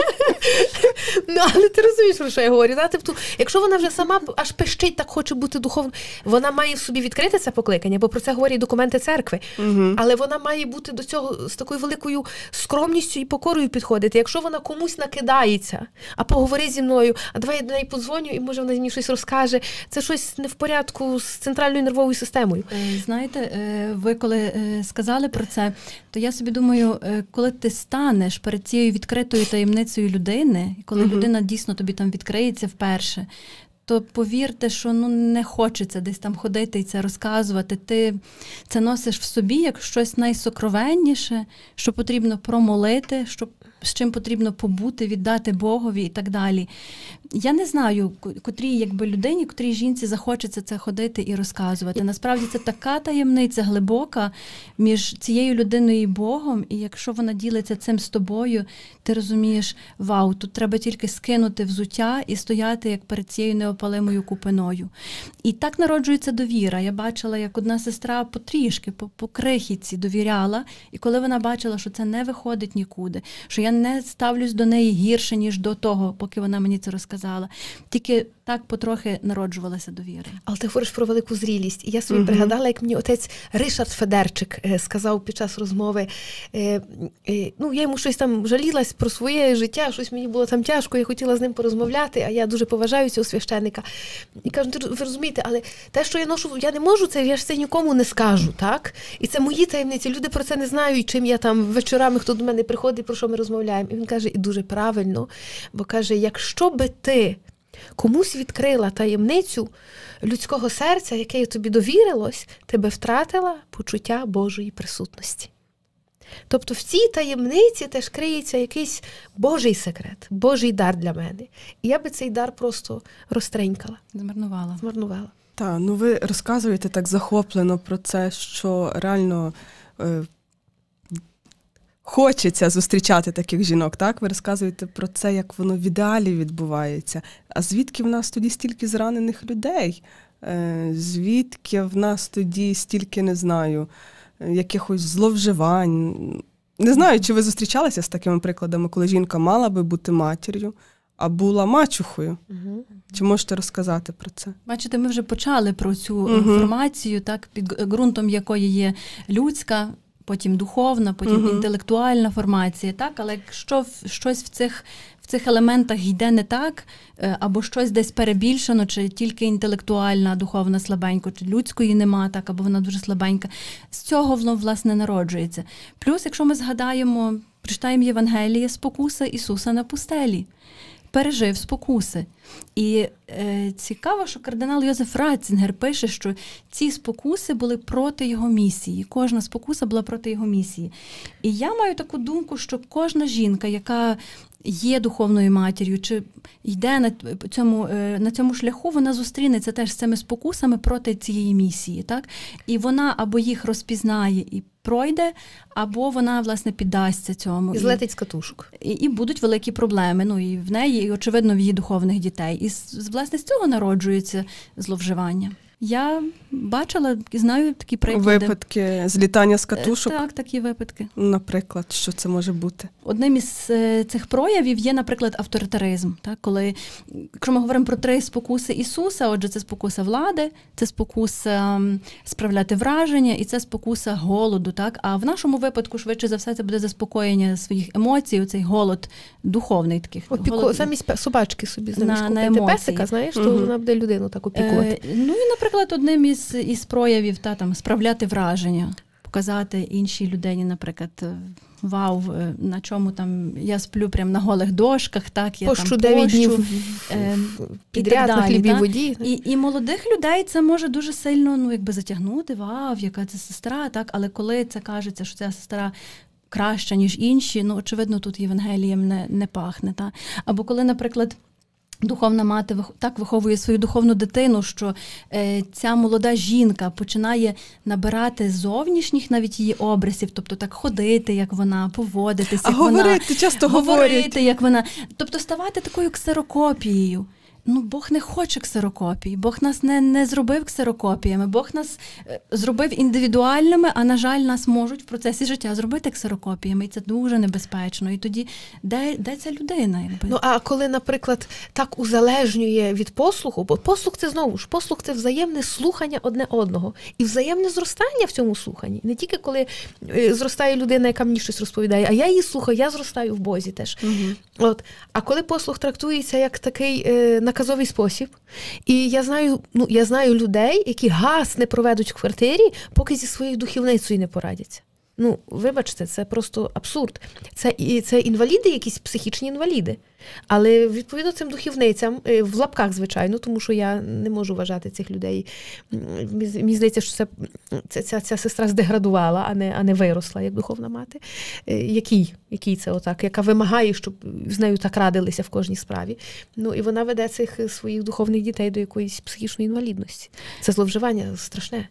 Ну, але ти розумієш, про що я говорю. Тобто, якщо вона вже сама аж пищить, так хоче бути духовною, вона має в собі відкрити це покликання, бо про це говорять документи церкви. Угу. Але вона має бути до цього з такою великою скромністю і покорою підходити. Якщо вона комусь накидається, а поговори зі мною, а давай я до неї подзвоню, і може вона мені щось розкаже, це щось не в порядку з центральною нервовою системою. Знаєте, ви коли сказали про це, то я собі думаю, коли ти станеш перед цією відкритою таємницею людини, коли угу. людина дійсно тобі там відкриється вперше, то повірте, що ну не хочеться десь там ходити і це розказувати. Ти це носиш в собі як щось найсокровенніше, що потрібно промолити, що, з чим потрібно побути, віддати Богові і так далі. Я не знаю, котрій якби людині, котрій жінці захочеться це ходити і розказувати. Насправді це така таємниця глибока між цією людиною і Богом, і якщо вона ділиться цим з тобою, ти розумієш, вау, тут треба тільки скинути взуття і стояти як перед цією неопалимою купиною. І так народжується довіра. Я бачила, як одна сестра потрішки, по, по крихітці довіряла, і коли вона бачила, що це не виходить нікуди, що я не ставлюсь до неї гірше, ніж до того, поки вона мені це розказала. Тільки так потрохи народжувалася довіра. Але ти говориш про велику зрілість. І я собі угу. пригадала, як мені отець Ришард Федерчик сказав під час розмови, е, е, ну, я йому щось там жалілась про своє життя, щось мені було там тяжко, я хотіла з ним порозмовляти, а я дуже поважаю цього священника. І кажу, ви розумієте, але те, що я ношу, я не можу це, я ж це нікому не скажу, так? І це мої таємниці, люди про це не знають, чим я там вечорами, хто до мене приходить, про що ми розмовляємо. І він каже, і дуже правильно, бо каже, якщо би ти комусь відкрила таємницю людського серця, яке тобі довірилось, ти би втратила почуття Божої присутності. Тобто в цій таємниці теж криється якийсь Божий секрет, Божий дар для мене. І я би цей дар просто розтринькала. Змарнувала. Змарнувала. Так, ну ви розказуєте так захоплено про це, що реально е, хочеться зустрічати таких жінок, так? Ви розказуєте про це, як воно в ідеалі відбувається. А звідки в нас тоді стільки зранених людей? Е, звідки в нас тоді стільки, не знаю, якихось зловживань? Не знаю, чи ви зустрічалися з такими прикладами, коли жінка мала би бути матір'ю, а була мачухою. Угу. Чи можете розказати про це? Бачите, ми вже почали про цю угу. інформацію, так, під ґрунтом якої є людська, потім духовна, потім угу. інтелектуальна формація, так? Але якщо щось в цих, в цих елементах йде не так, або щось десь перебільшено, чи тільки інтелектуальна, духовна слабенько, чи людської нема, так, або вона дуже слабенька, з цього воно, власне, народжується. Плюс, якщо ми згадаємо, прочитаємо Євангеліє, спокуса Ісуса на пустелі. Пережив спокуси. І е, цікаво, що кардинал Йозеф Ратцінгер пише, що ці спокуси були проти його місії. Кожна спокуса була проти його місії. І я маю таку думку, що кожна жінка, яка є духовною матір'ю, чи йде на цьому, на цьому шляху, вона зустрінеться теж з цими спокусами проти цієї місії. Так? І вона або їх розпізнає і пройде, або вона, власне, піддасться цьому. І злетить з катушок. І, і будуть великі проблеми. Ну, і в неї, і, очевидно, в її духовних дітей. І, власне, з цього народжується зловживання. Я бачила і знаю такі приклади. Випадки злітання з катушок? Так, такі випадки. Наприклад, що це може бути? Одним із цих проявів є, наприклад, авторитаризм. Так? Коли, якщо ми говоримо про три спокуси Ісуса, отже, це спокуса влади, це спокуса справляти враження і це спокуса голоду. Так? А в нашому випадку, швидше за все, це буде заспокоєння своїх емоцій, оцей голод духовний таких. Опіку... Голод... Замість собачки собі на, на емоції. Песика, знаєш, угу. то вона буде людину так опікувати. Е, ну і, наприклад, одним із, із проявів та, там, справляти враження, показати іншій людині, наприклад, вау, на чому там я сплю прямо на голих дошках, так, я пощу там дев'ять днів е, підряд на хлібі і воді. І, і молодих людей це може дуже сильно, ну, якби затягнути, вау, яка це сестра, так, але коли це кажеться, що ця сестра краща, ніж інші, ну, очевидно, тут Євангелієм не, не пахне, так. Або коли, наприклад, духовна мати так виховує свою духовну дитину, що е, ця молода жінка починає набирати зовнішніх навіть її образів, тобто так ходити, як вона, поводитися, а як говорити, вона. часто говорити, говорять. як вона. Тобто ставати такою ксерокопією. Ну, Бог не хоче ксерокопій, Бог нас не, не зробив ксерокопіями, Бог нас е, зробив індивідуальними, а, на жаль, нас можуть в процесі життя зробити ксерокопіями, і це дуже небезпечно. І тоді, де, де ця людина? Якби? Ну, а коли, наприклад, так узалежнює від послуху, бо послух – це, знову ж, послух – це взаємне слухання одне одного. І взаємне зростання в цьому слуханні. Не тільки коли е, зростає людина, яка мені щось розповідає, а я її слухаю, я зростаю в Бозі теж. Угу. От. А коли послух трактується як такий е, наказовий спосіб. І я знаю, ну, я знаю людей, які газ не проведуть в квартирі, поки зі своєю духовницею не порадяться. Ну, вибачте, це просто абсурд. Це, це інваліди, якісь психічні інваліди. Але, відповідно, цим духовницям, в лапках, звичайно, тому що я не можу вважати цих людей. Мені здається, що це, це, ця, ця сестра здеградувала, а не, а не виросла, як духовна мати. Який, який це отак, яка вимагає, щоб з нею так радилися в кожній справі. Ну, і вона веде цих своїх духовних дітей до якоїсь психічної інвалідності. Це зловживання страшне.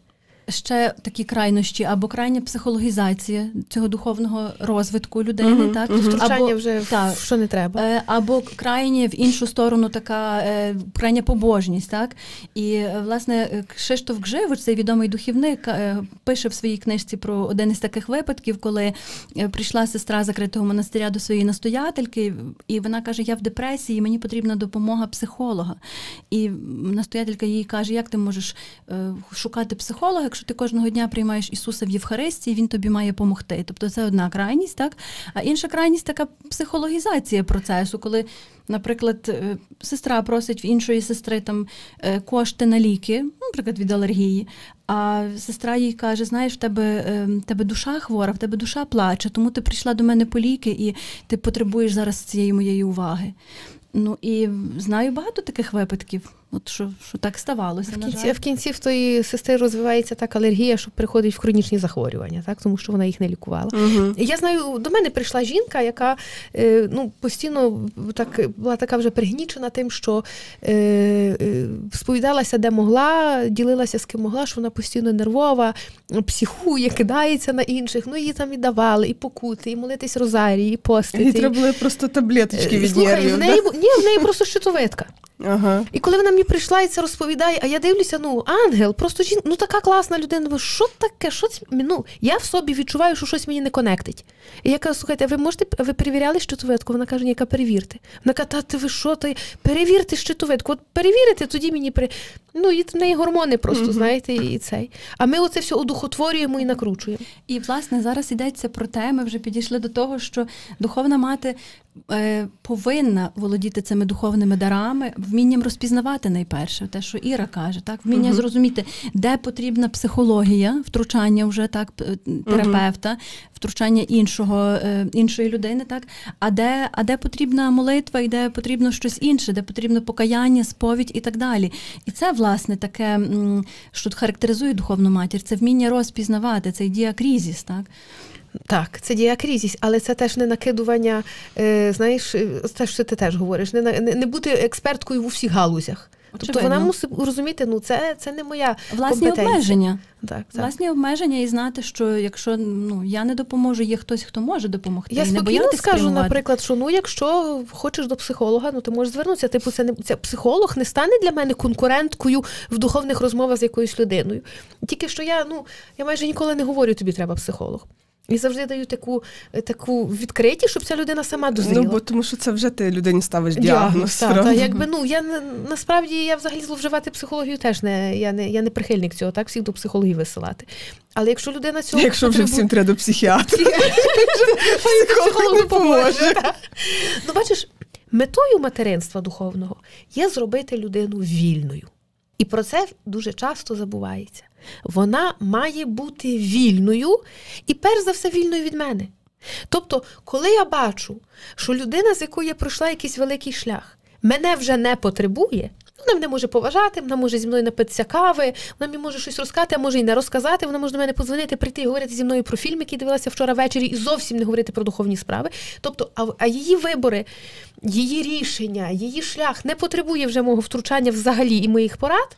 Ще такі крайнощі, або крайня психологізація цього духовного розвитку людини, uh-huh, так? Uh-huh. Втручання або, вже так, в що не треба. Або крайня в іншу сторону така крайня побожність, так? І, власне, Кшиштоф Гживоч, цей відомий духівник, пише в своїй книжці про один із таких випадків, коли прийшла сестра закритого монастиря до своєї настоятельки, і вона каже, я в депресії, мені потрібна допомога психолога. І настоятелька їй каже, як ти можеш шукати психолога, якщо ти кожного дня приймаєш Ісуса в Євхаристії, Він тобі має допомогти. Тобто це одна крайність, так? А інша крайність – така психологізація процесу, коли, наприклад, сестра просить в іншої сестри там кошти на ліки, наприклад, від алергії, а сестра їй каже, знаєш, в тебе, в тебе душа хвора, в тебе душа плаче, тому ти прийшла до мене по ліки і ти потребуєш зараз цієї моєї уваги. Ну, і знаю багато таких випадків, от що, що так ставалося, в на кінці, жаль. В кінці в тої сестри розвивається так алергія, що приходить в хронічні захворювання, так, тому що вона їх не лікувала. Угу. Я знаю, до мене прийшла жінка, яка е, ну, постійно так, була така вже пригнічена тим, що е, е, сповідалася, де могла, ділилася з ким могла, що вона постійно нервова, психує, кидається на інших. Ну, її там і давали, і покути, і молитись розарії, і постити. І треба було просто таблеточки від нервів, да? Ні, в неї просто щитовидка. Ага. І коли вона мені прийшла і це розповідає, а я дивлюся, ну, ангел, просто жінка, ну така класна людина, що таке, що це, ну, я в собі відчуваю, що щось мені не конектить. І я кажу, слухайте, а ви можете, ви перевіряли щитовидку? Вона каже, ні, яка перевірте. Вона каже, та ти ви що, ти, перевірте щитовидку, от перевірите, тоді мені, при... ну, і в неї гормони просто, mm-hmm. знаєте, і цей. А ми оце все одухотворюємо і накручуємо. І, власне, зараз йдеться про те, ми вже підійшли до того, що духовна мати е, повинна володіти цими духовними дарами, вмінням розпізнавати найперше, те, що Іра каже, так, вміння uh-huh. зрозуміти, де потрібна психологія, втручання вже так терапевта, uh-huh. втручання іншого, іншої людини, так, а де, а де потрібна молитва, і де потрібно щось інше, де потрібно покаяння, сповідь і так далі. І це, власне, таке, що характеризує духовну матір, це вміння розпізнавати, цей діакрізіс, так. Так, це діакрізість, але це теж не накидування, е, знаєш, те, що ти теж говориш, не, не, не бути експерткою в усіх галузях. Тобто Очевидно. вона мусить розуміти, ну це, це не моя власні компетенція. Обмеження. Так, так. Власні обмеження і знати, що якщо ну, я не допоможу, є хтось, хто може допомогти. Я і не спокійно скажу, спрямувати. наприклад, що ну, якщо хочеш до психолога, ну ти можеш звернутися. Типу, це не це психолог не стане для мене конкуренткою в духовних розмовах з якоюсь людиною. Тільки що я, ну, я майже ніколи не говорю, тобі треба психолог. І завжди даю таку, таку відкритість, щоб ця людина сама дозріла. Ну, бо тому що це вже ти людині ставиш діагноз. Так, та, якби, ну, я, насправді, я взагалі зловживати психологію теж не, я не, я не прихильник цього, так, всіх до психології висилати. Але якщо людина цього Якщо вже потребує... всім треба до психіатра, психолог не поможе. Ну, бачиш, метою материнства духовного є зробити людину вільною. І про це дуже часто забувається. Вона має бути вільною і, перш за все, вільною від мене. Тобто, коли я бачу, що людина, з якою я пройшла якийсь великий шлях, мене вже не потребує, вона мене може поважати, вона може зі мною напитися кави, вона мені може щось розказати, а може і не розказати, вона може до мене подзвонити, прийти і говорити зі мною про фільм, який дивилася вчора ввечері, і зовсім не говорити про духовні справи. Тобто, а, а її вибори, її рішення, її шлях не потребує вже мого втручання взагалі і моїх порад,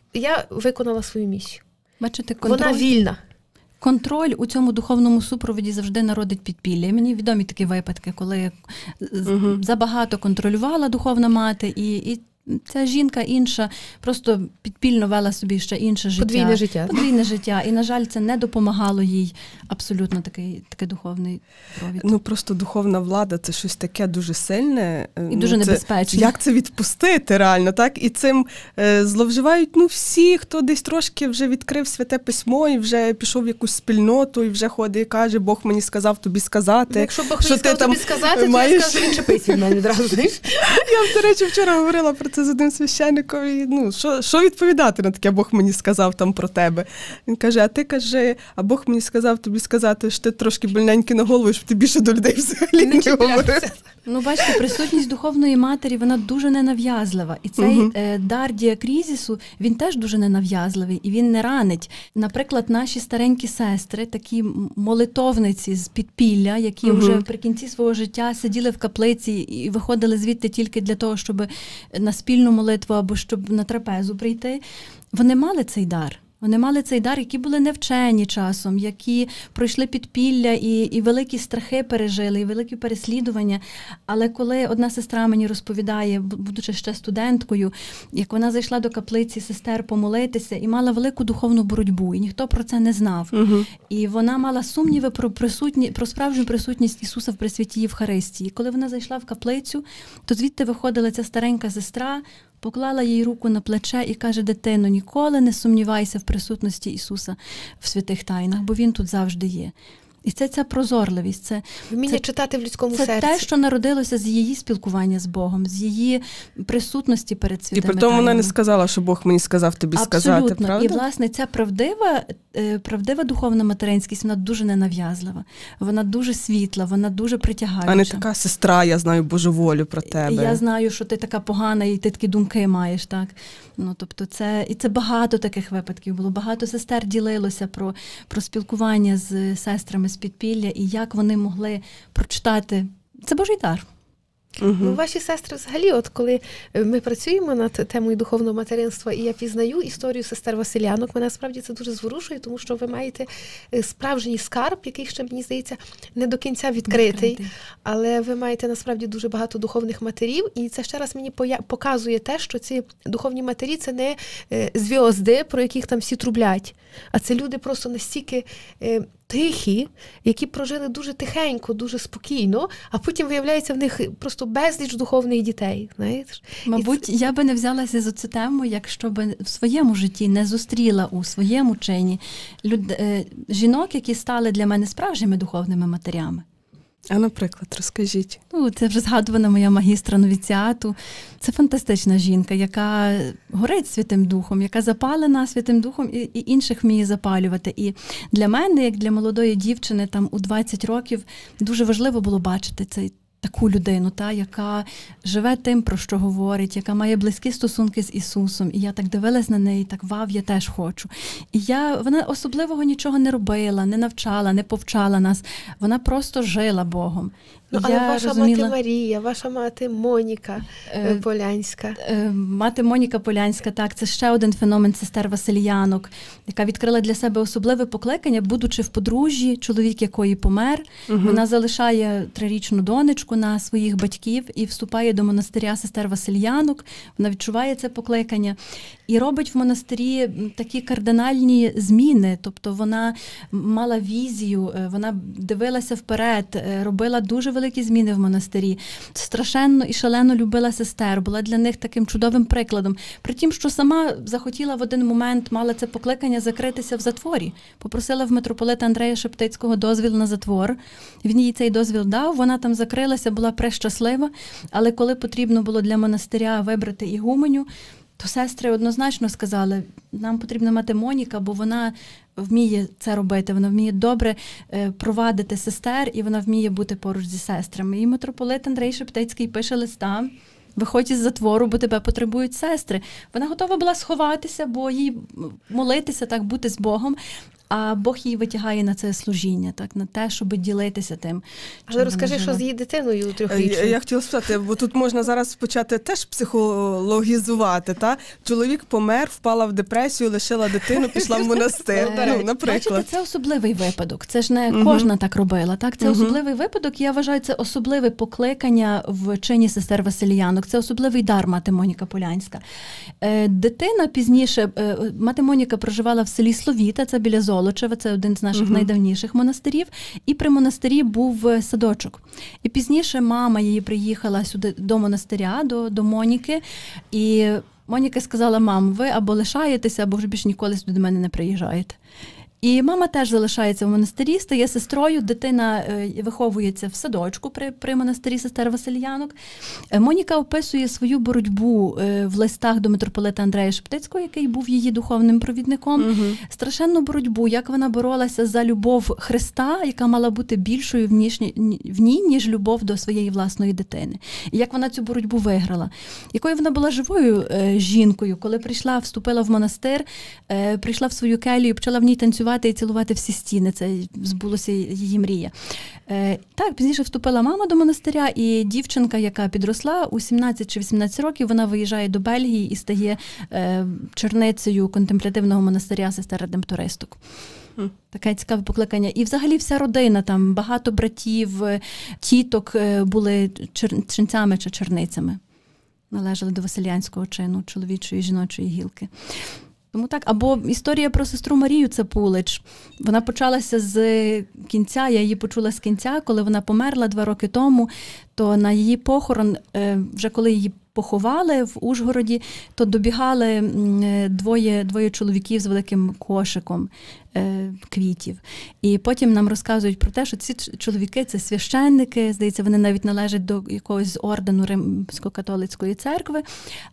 я виконала свою місію. Бачите, контроль, вона вільна. Контроль у цьому духовному супроводі завжди народить підпілля. І мені відомі такі випадки, коли угу. забагато контролювала духовна мати, і, і ця жінка інша просто підпільно вела собі ще інше життя. Подвійне життя. Подвійне життя. І, на жаль, це не допомагало їй абсолютно такий, такий духовний провід. Ну, просто духовна влада – це щось таке дуже сильне. І дуже ну, це, небезпечне. Як це відпустити реально, так? І цим е, зловживають, ну, всі, хто десь трошки вже відкрив Святе Письмо і вже пішов в якусь спільноту, і вже ходить і каже, Бог мені сказав тобі сказати. Ну, якщо Бог що мені сказав тобі сказати, маєш... то я скажу, він чепись від мене відразу, знаєш? Я, до речі, вчора говорила про це з одним священником, і, ну, що, що відповідати на таке, Бог мені сказав там про тебе. Він каже, а ти кажи, а Бог мені сказав тобі сказати, що ти трошки больненький на голову, щоб ти більше до людей взагалі не, не говорив. Ну, бачите, присутність духовної матері, вона дуже ненав'язлива. І цей uh-huh. е, дар діакрізісу, він теж дуже ненав'язливий, і він не ранить. Наприклад, наші старенькі сестри, такі молитовниці з підпілля, які uh-huh. вже при кінці свого життя сиділи в каплиці і виходили звідти тільки для того, щоб на спільну молитву або щоб на трапезу прийти, вони мали цей дар. Вони мали цей дар, які були невчені часом, які пройшли підпілля і, і великі страхи пережили, і великі переслідування. Але коли одна сестра мені розповідає, будучи ще студенткою, як вона зайшла до каплиці сестер помолитися і мала велику духовну боротьбу, і ніхто про це не знав. Угу. І вона мала сумніви про, присутні, про справжню присутність Ісуса в Пресвятій Євхаристії. Коли вона зайшла в каплицю, то звідти виходила ця старенька сестра, поклала їй руку на плече і каже, дитино, ніколи не сумнівайся в присутності Ісуса в святих тайнах, бо Він тут завжди є. І це ця прозорливість, це, вміння це читати в людському це серці. Це те, що народилося з її спілкування з Богом, з її присутності перед святими тайнами. І при тому вона не сказала, що Бог мені сказав тобі Абсолютно. сказати, правда? І, власне, ця правдива, правдива духовна материнськість, вона дуже ненав'язлива, вона дуже світла, вона дуже притягаюча. А не така сестра, я знаю Божу волю про тебе. Я знаю, що ти така погана і ти такі думки маєш, так? Ну, тобто це, і це багато таких випадків було. Багато сестер ділилося про, про спілкування з сестрами з підпілля і як вони могли прочитати. Це Божий дар. Угу. Ну, ваші сестри взагалі, от коли ми працюємо над темою духовного материнства, і я пізнаю історію сестер Василянок, мене справді це дуже зворушує, тому що ви маєте справжній скарб, який ще, мені здається, не до кінця відкритий, відкритий. Але ви маєте насправді дуже багато духовних матерів, і це ще раз мені показує те, що ці духовні матері – це не зв'язди, про яких там всі трублять, а це люди просто настільки тихі, які прожили дуже тихенько, дуже спокійно, а потім виявляється в них просто безліч духовних дітей. Знаєш? Мабуть, це... я би не взялася за цю тему, якщо б в своєму житті не зустріла у своєму чині люд... жінок, які стали для мене справжніми духовними матерями. А, наприклад, розкажіть. Ну, це вже згадувана моя магістра новіціату. Це фантастична жінка, яка горить Святим Духом, яка запалена Святим Духом і, і інших вміє запалювати. І для мене, як для молодої дівчини, там у двадцять років, дуже важливо було бачити цей таку людину, та, яка живе тим, про що говорить, яка має близькі стосунки з Ісусом. І я так дивилась на неї, так, вав, я теж хочу. І я, вона особливого нічого не робила, не навчала, не повчала нас. Вона просто жила Богом. Ну, але я ваша розуміла... мати Марія, ваша мати Моніка е, Полянська. Е, мати Моніка Полянська, так, це ще один феномен сестер Василіянок, яка відкрила для себе особливе покликання, будучи в подружжі, чоловік якої помер. Угу. Вона залишає трирічну донечку на своїх батьків і вступає до монастиря сестер Василіянок. Вона відчуває це покликання і робить в монастирі такі кардинальні зміни. Тобто вона мала візію, вона дивилася вперед, робила дуже великі зміни в монастирі. Страшенно і шалено любила сестер, була для них таким чудовим прикладом. При тім, що сама захотіла в один момент, мала це покликання закритися в затворі. Попросила в митрополита Андрея Шептицького дозвіл на затвор. Він їй цей дозвіл дав, вона там закрилася, була прещаслива, але коли потрібно було для монастиря вибрати ігуменю, то сестри однозначно сказали, нам потрібна мати Моніка, бо вона вміє це робити, вона вміє добре провадити сестер, і вона вміє бути поруч зі сестрами. І митрополит Андрей Шептицький пише листа: виходь із затвору, бо тебе потребують сестри. Вона готова була сховатися, бо їй молитися, так, бути з Богом, а Бог її витягає на це служіння, так, на те, щоб ділитися тим. Але розкажи, що з її дитиною трьохрічною. Я, я хотіла спитати, бо тут можна зараз почати теж психологізувати, та? Чоловік помер, впала в депресію, лишила дитину, пішла в монастир, ну, наприклад. Бачите, це особливий випадок. Це ж не кожна так робила, так? Це особливий випадок, і я вважаю, це особливе покликання в чині сестер Василіянок. Це особливий дар мати Моніка Полянська. Дитина пізніше, мати Моніка проживала в селі Словіта, це біля Золочева, це один з наших uh-huh. найдавніших монастирів, і при монастирі був садочок. І пізніше мама її приїхала сюди до монастиря, до, до Моніки, і Моніка сказала: мам, ви або лишаєтеся, або вже більше ніколи сюди до мене не приїжджаєте. І мама теж залишається в монастирі, стає сестрою, дитина виховується в садочку при, при монастирі сестер Василіянок. Моніка описує свою боротьбу в листах до митрополита Андрея Шептицького, який був її духовним провідником. Угу. Страшенну боротьбу, як вона боролася за любов Христа, яка мала бути більшою в ній, ніж любов до своєї власної дитини. І як вона цю боротьбу виграла. Якою вона була живою жінкою, коли прийшла, вступила в монастир, прийшла в свою келію, почала в ній танцювати і цілувати всі стіни. Це збулося її мрія. Е, так, пізніше вступила мама до монастиря, і дівчинка, яка підросла, у сімнадцять чи вісімнадцять років вона виїжджає до Бельгії і стає е, черницею контемплятивного монастиря сестер-редемптористок. Mm. Таке цікаве покликання. І взагалі вся родина, там багато братів, тіток були чер... ченцями чи черницями. Належали до Василіянського чину, чоловічої і жіночої гілки. Тому так, або історія про сестру Марію Цепулич. Вона почалася з кінця, я її почула з кінця, коли вона померла два роки тому, то на її похорон, вже коли її поховали в Ужгороді, то добігали двоє, двоє чоловіків з великим кошиком е, квітів. І потім нам розказують про те, що ці чоловіки – це священники, здається, вони навіть належать до якогось ордену Римсько-католицької церкви.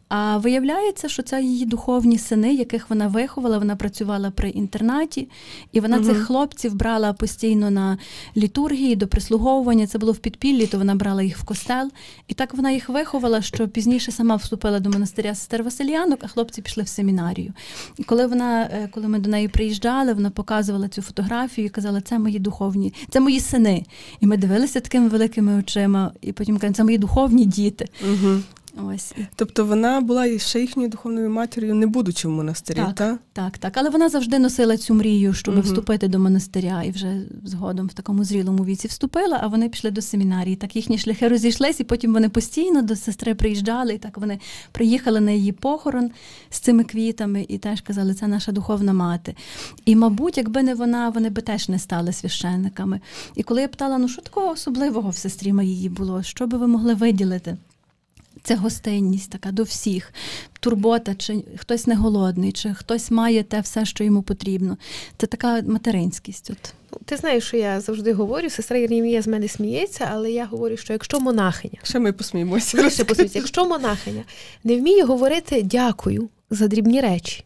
А виявляється, що це її духовні сини, яких вона виховала, вона працювала при інтернаті, і вона угу. цих хлопців брала постійно на літургії, до прислуговування. Це було в підпіллі, то вона брала їх в костел. І так вона їх виховала, що пізніше сама вступила до монастиря сестер Василіянок, а хлопці пішли в семінарію. І коли вона, коли ми до неї приїжджали, вона показувала цю фотографію і казала: це мої духовні, це мої сини. І ми дивилися такими великими очима, і потім казали: це мої духовні діти. Угу. Ось. Тобто вона була ще їхньою духовною матір'ю, не будучи в монастирі, так? Так, так, так. Але вона завжди носила цю мрію, щоб угу. вступити до монастиря, і вже згодом в такому зрілому віці вступила, а вони пішли до семінарії. Так їхні шляхи розійшлись, і потім вони постійно до сестри приїжджали, і так вони приїхали на її похорон з цими квітами, і теж казали: це наша духовна мати. І, мабуть, якби не вона, вони би теж не стали священниками. І коли я питала: ну що такого особливого в сестрі моїй було? Що би ви могли виділити? Це гостинність така до всіх, турбота, чи хтось не голодний, чи хтось має те все, що йому потрібно. Це така материнськість. От. Ти знаєш, що я завжди говорю, сестра Єремія з мене сміється, але я говорю, що якщо монахиня... Ще ми посміємося. Ще посміємося. Якщо монахиня не вміє говорити «дякую» за дрібні речі,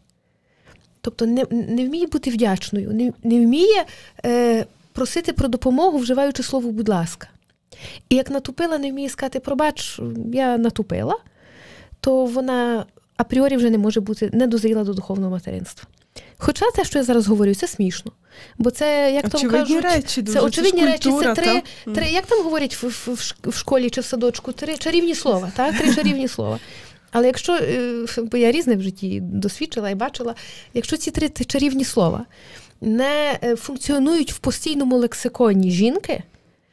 тобто не, не вміє бути вдячною, не, не вміє е, просити про допомогу, вживаючи слово «будь ласка», І як натупила, не вміє сказати, пробач, я натупила, то вона апріорі вже не може бути, не дозріла до духовного материнства. Хоча те, що я зараз говорю, це смішно. Бо це, як там кажуть, речі, це очевидні речі, культура, це три, три, як там говорять в, в, в школі чи в садочку, три чарівні слова, так? Три чарівні слова. Але якщо, бо я різне в житті досвідчила і бачила, якщо ці три чарівні слова не функціонують в постійному лексиконі жінки,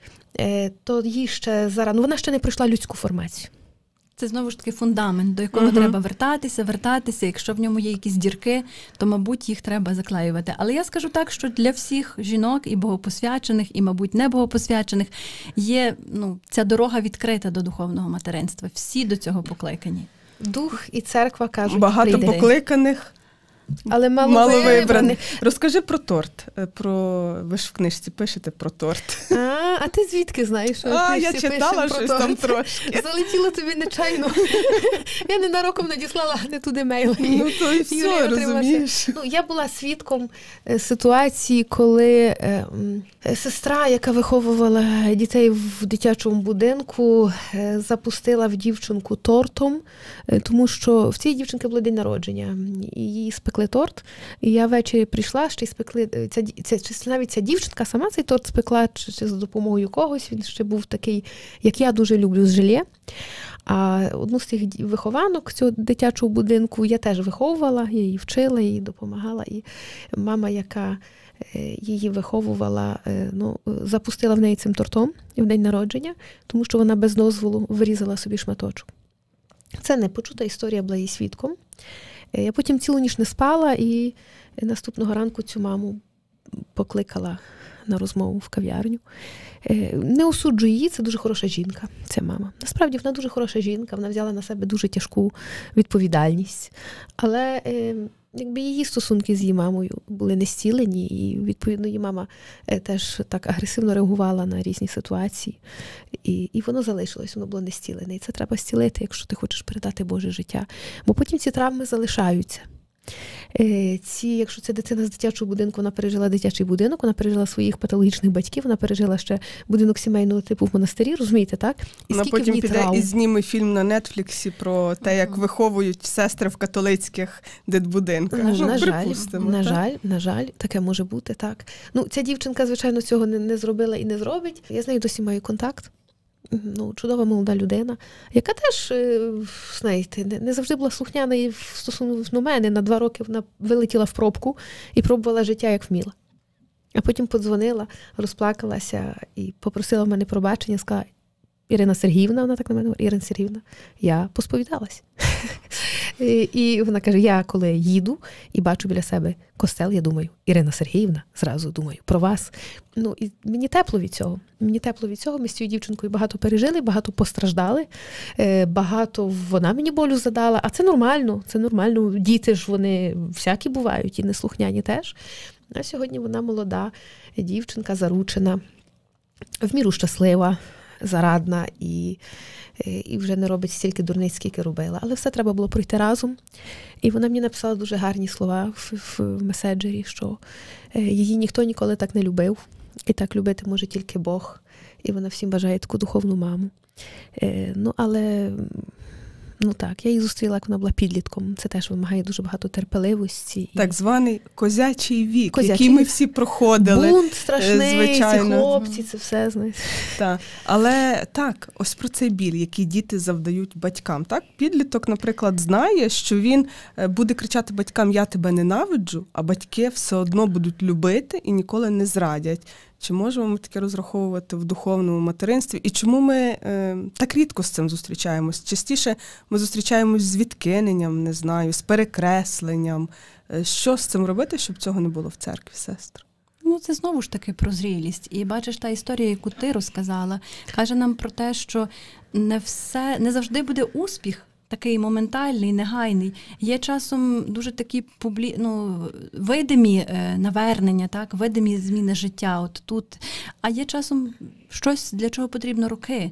то їй ще зарано, вона ще не пройшла людську формацію. Це знову ж таки фундамент, до якого uh-huh. треба вертатися, вертатися. Якщо в ньому є якісь дірки, то, мабуть, їх треба заклеювати. Але я скажу так, що для всіх жінок, і богопосвячених, і, мабуть, не богопосвячених, є ну, ця дорога відкрита до духовного материнства. Всі до цього покликані. Дух і церква кажуть, багато прийде. Покликаних, але мало, мало вибраних. вибраних. Розкажи про торт. Про... Ви ж в книжці пишете про торт. А, а ти звідки знаєш? Що а, я читала щось там трошки. Залетіло тобі нечайно. Я ненароком надіслала не туди мейли. Ну, то і все, розумієш. Ну, я була свідком ситуації, коли е, сестра, яка виховувала дітей в дитячому будинку, е, запустила в дівчинку тортом, е, тому що в цій дівчинки було день народження. І її спекли торт, і я ввечері прийшла, ще й спекли, ця, ця, чи навіть ця дівчинка сама цей торт спекла, чи, чи за допомогою когось, він ще був такий, як я дуже люблю, з желе. А одну з тих вихованок цього дитячого будинку я теж виховувала, я її вчила, їй допомагала, і мама, яка її виховувала, ну, запустила в неї цим тортом в день народження, тому що вона без дозволу вирізала собі шматочок. Це непочута історія, була її свідком. Я потім цілу ніч не спала, і наступного ранку цю маму покликала на розмову в кав'ярню. Не осуджую її, це дуже хороша жінка, ця мама. Насправді, вона дуже хороша жінка, вона взяла на себе дуже тяжку відповідальність. Але якби її стосунки з її мамою були не зцілені, і, відповідно, її мама теж так агресивно реагувала на різні ситуації. І, і воно залишилось, воно було не зцілене. І це треба зцілити, якщо ти хочеш передати Боже життя. Бо потім ці травми залишаються. Ці, якщо це дитина з дитячого будинку, вона пережила дитячий будинок, вона пережила своїх патологічних батьків, вона пережила ще будинок сімейного типу в монастирі, розумієте, так? І вона потім піде травм. І зніме фільм на Нетфліксі про те, як ага. виховують сестри в католицьких дитбудинках. На, ну, на жаль, на жаль, на жаль, таке може бути, так. Ну, ця дівчинка, звичайно, цього не, не зробила і не зробить. Я з нею досі маю контакт. Ну, чудова молода людина, яка теж, знаєте, не завжди була слухняна і в стосунку до мене. На два роки вона вилетіла в пробку і пробувала життя, як вміла. А потім подзвонила, розплакалася і попросила в мене пробачення, сказала: Ірина Сергіївна, вона так на мене говорить, Ірина Сергіївна, я посповідалась. І вона каже, я коли їду і бачу біля себе костел, я думаю, Ірина Сергіївна, зразу думаю про вас. Ну, і мені тепло від цього. Мені тепло від цього. Ми з цією дівчинкою багато пережили, багато постраждали, багато вона мені болю задала. А це нормально, це нормально. Діти ж вони всякі бувають, і неслухняні теж. А сьогодні вона молода дівчинка, заручена, в міру щаслива, зарадна і, і вже не робить стільки дурниць, скільки робила. Але все треба було пройти разом. І вона мені написала дуже гарні слова в, в меседжері, що її ніхто ніколи так не любив. І так любити може тільки Бог. І вона всім бажає таку духовну маму. Ну, але... Ну так, я її зустріла, як вона була підлітком. Це теж вимагає дуже багато терпеливості. Так званий козячий вік, козячий який ми всі проходили. Бунт страшний, звичайно. Ці хлопці, це все, знаєте. Так. Але так, ось про цей біль, який діти завдають батькам. Так? Підліток, наприклад, знає, що він буде кричати батькам «я тебе ненавиджу», а батьки все одно будуть любити і ніколи не зрадять. Чи можемо ми таке розраховувати в духовному материнстві? І чому ми е, так рідко з цим зустрічаємось? Частіше ми зустрічаємось з відкиненням, не знаю, з перекресленням. Що з цим робити, щоб цього не було в церкві, сестри? Ну, це знову ж таки про зрілість. І бачиш, та історія, яку ти розказала, каже нам про те, що не все, не завжди буде успіх. Такий моментальний, негайний. Є часом дуже такі публі... ну, видимі е, навернення, так, видимі зміни життя от тут. А є часом щось, для чого потрібно роки.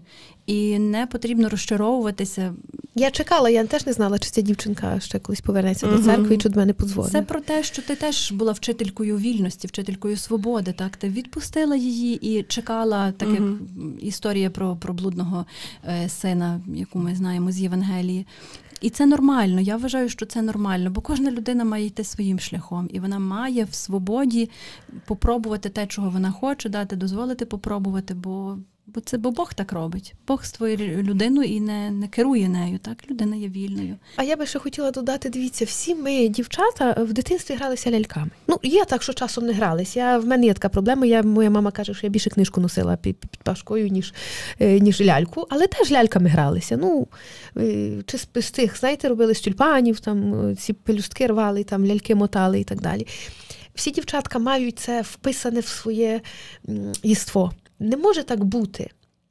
І не потрібно розчаровуватися. Я чекала, я теж не знала, чи ця дівчинка ще колись повернеться угу. до церкви і чи до мене подзвонить. Це про те, що ти теж була вчителькою вільності, вчителькою свободи. Так? Ти відпустила її і чекала, так угу. як історія про, про блудного е, сина, яку ми знаємо з Євангелії. І це нормально, я вважаю, що це нормально, бо кожна людина має йти своїм шляхом, і вона має в свободі попробувати те, чого вона хоче, дати, дозволити попробувати, бо, бо це бо Бог так робить. Бог створює людину і не, не керує нею, так? Людина є вільною. А я би ще хотіла додати, дивіться, всі ми, дівчата, в дитинстві гралися ляльками. Ну, є так, що часом не гралися. Я, в мене є така проблема, я, моя мама каже, що я більше книжку носила під, під пашкою, ніж, ніж ляльку, але теж ляльками гралися. Ну, чи з тих, знаєте, робили з тюльпанів, там, ці пелюстки рвали, там, ляльки мотали і так далі. Всі дівчатка мають це вписане в своє єство. Не може так бути,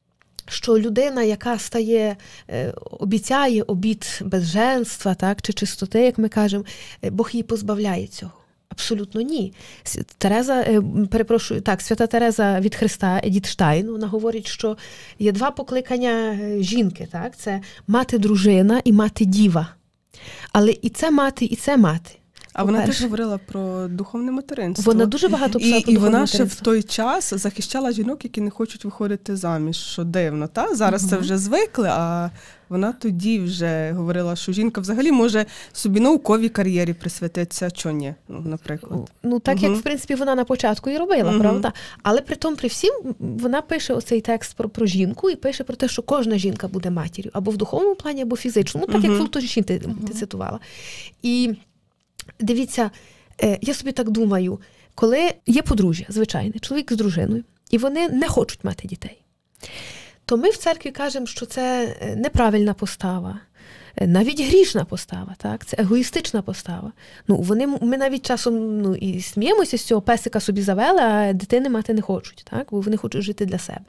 що людина, яка стає, обіцяє обіт безженства, так, чи чистоти, як ми кажемо, Бог її позбавляє цього. Абсолютно ні. Тереза, перепрошую, так, свята Тереза від Христа, Едіт Штайн, вона говорить, що є два покликання жінки, так, це мати-дружина і мати-діва. Але і це мати, і це мати. А вона теж говорила про духовне материнство. Вона дуже багато писала і, про духовне І вона материнство. ще в той час захищала жінок, які не хочуть виходити заміж, що дивно, та? Зараз угу. це вже звикли, а вона тоді вже говорила, що жінка взагалі може собі науковій кар'єрі присвятитися, чого ні, ну, наприклад. Ну, так, угу. як, в принципі, вона на початку і робила, угу. правда? Але при тому, при всім, вона пише оцей текст про, про жінку і пише про те, що кожна жінка буде матір'ю, або в духовному плані, або фізичному. Ну, так, угу. як Фултожічин ти, угу. ти цитувала. І дивіться, я собі так думаю, коли є подружжя, звичайне, чоловік з дружиною, і вони не хочуть мати дітей, то ми в церкві кажемо, що це неправильна постава, навіть грішна постава, так? Це егоїстична постава. Ну, вони, ми навіть часом ну, і сміємося з цього, песика собі завели, а дитини мати не хочуть, так? Бо вони хочуть жити для себе.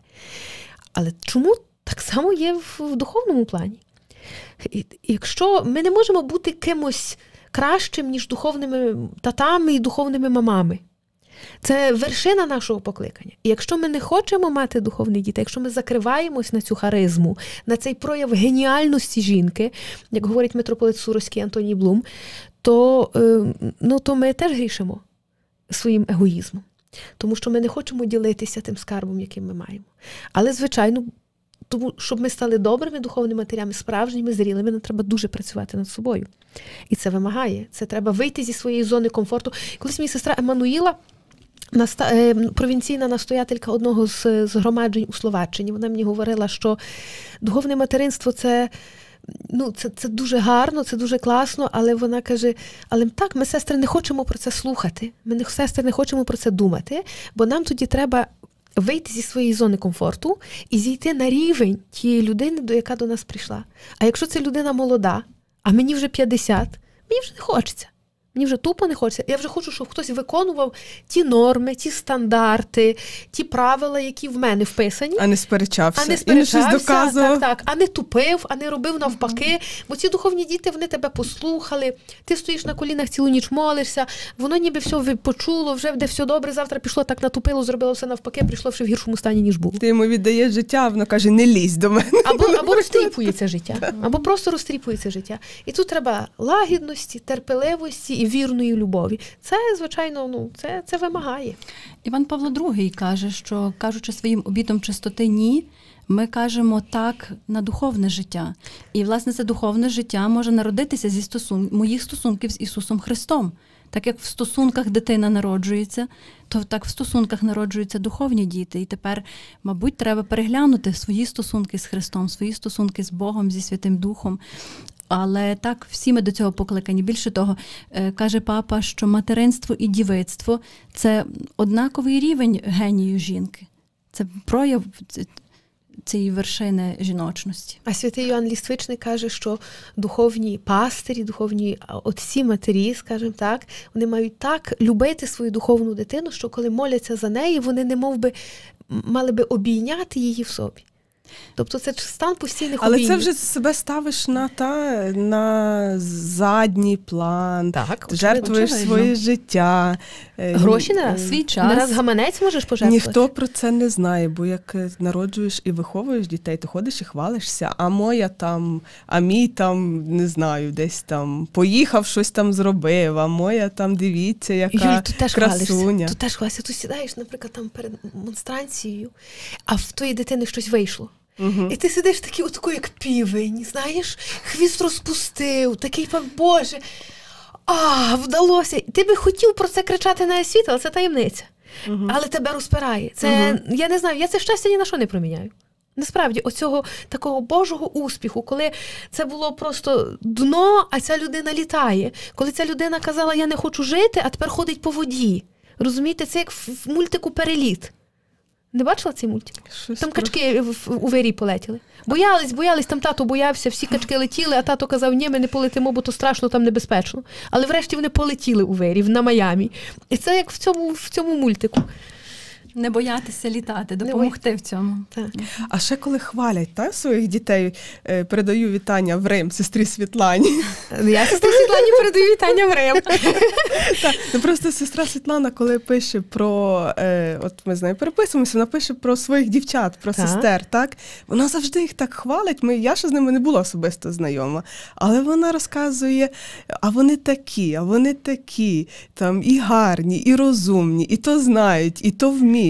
Але чому так само є в, в духовному плані? І, якщо ми не можемо бути кимось кращим, ніж духовними татами і духовними мамами. Це вершина нашого покликання. І якщо ми не хочемо мати духовних дітей, якщо ми закриваємось на цю харизму, на цей прояв геніальності жінки, як говорить митрополит Суровський Антоній Блум, то, ну, то ми теж грішимо своїм егоїзмом. Тому що ми не хочемо ділитися тим скарбом, яким ми маємо. Але, звичайно, тому, щоб ми стали добрими духовними матерями, справжніми, зрілими, нам треба дуже працювати над собою. І це вимагає. Це треба вийти зі своєї зони комфорту. Колись мені сестра Еммануїла, наста... провінційна настоятелька одного з згромаджень у Словаччині, вона мені говорила, що духовне материнство – це, ну, це, це дуже гарно, це дуже класно, але вона каже, але так, ми, сестри, не хочемо про це слухати, ми, не, сестри, не хочемо про це думати, бо нам тоді треба вийти зі своєї зони комфорту і зійти на рівень тієї людини, до яка до нас прийшла. А якщо це людина молода, а мені вже п'ятдесят, мені вже не хочеться. Мені вже тупо не хочеться. Я вже хочу, щоб хтось виконував ті норми, ті стандарти, ті правила, які в мене вписані. А не сперечався. А не сперечався, і не щось доказував. Так, так. А не тупив, а не робив навпаки. Mm-hmm. Бо ці духовні діти, вони тебе послухали, ти стоїш на колінах цілу ніч молишся, воно ніби все почуло, вже де все добре, завтра пішло так натупило, зробило все навпаки, прийшло вже в гіршому стані, ніж було. Ти йому віддаєш життя, а воно каже, не лізь до мене. Або, або розтріпується життя, або просто розтріпується життя. І тут треба лагідності, терпеливості і вірної любові. Це, звичайно, ну, це, це вимагає. Іван Павло другий каже, що, кажучи своїм обітом чистоти «ні», ми кажемо «так» на духовне життя. І, власне, це духовне життя може народитися зі стосун... моїх стосунків з Ісусом Христом. Так як в стосунках дитина народжується, то так в стосунках народжуються духовні діти. І тепер, мабуть, треба переглянути свої стосунки з Христом, свої стосунки з Богом, зі Святим Духом. Але так, всі ми до цього покликані. Більше того, каже папа, що материнство і дівицтво – це однаковий рівень генію жінки. Це прояв цієї вершини жіночності. А святий Йоанн Ліствичний каже, що духовні пастирі, духовні отці, матері, скажімо так, вони мають так любити свою духовну дитину, що коли моляться за неї, вони немов би мали би обійняти її в собі. Тобто це стан постійних Але обіймів. це вже себе ставиш на, та, на задній план, так, жертвуєш очевидно. своє життя. Гроші не раз. Свій час. Не раз гаманець можеш пожертвувати. Ніхто про це не знає, бо як народжуєш і виховуєш дітей, то ходиш і хвалишся, а моя там, а мій там, не знаю, десь там поїхав, щось там зробив, а моя там, дивіться, яка Юль, тут теж красуня. хвалишся. Тут теж хвалишся. Ти сідаєш, наприклад, там перед монстранцією, а в твоїй дитини щось вийшло. Угу. І ти сидиш такий, отакий, як півень, знаєш, хвіст розпустив, такий, боже, а, вдалося. Ти би хотів про це кричати на світ, але це таємниця. Угу. Але тебе розпирає. Це, угу. Я не знаю, я це щастя ні на що не проміняю. Насправді, оцього такого Божого успіху, коли це було просто дно, а ця людина літає. Коли ця людина казала, я не хочу жити, а тепер ходить по воді. Розумієте, це як в мультику «Переліт». Не бачила цей мультик? Щось там про... качки у вирій полетіли. Боялись, боялись, там тато боявся, всі качки летіли, а тато казав, ні, ми не полетимо, бо то страшно, там небезпечно. Але врешті вони полетіли у вирій, на Майамі. І це як в цьому, в цьому мультику. Не боятися літати, допомогти в цьому. Так. А ще коли хвалять та, своїх дітей, е, передаю вітання в Рим сестрі Світлані. Я сестрі Світлані передаю вітання в Рим. Так, ну просто сестра Світлана, коли пише про, е, от ми з нею переписуємося, вона пише про своїх дівчат, про так. сестер, так? Вона завжди їх так хвалить, ми, я ще з ними не була особисто знайома, але вона розказує, а вони такі, а вони такі, там, і гарні, і розумні, і то знають, і то вміють.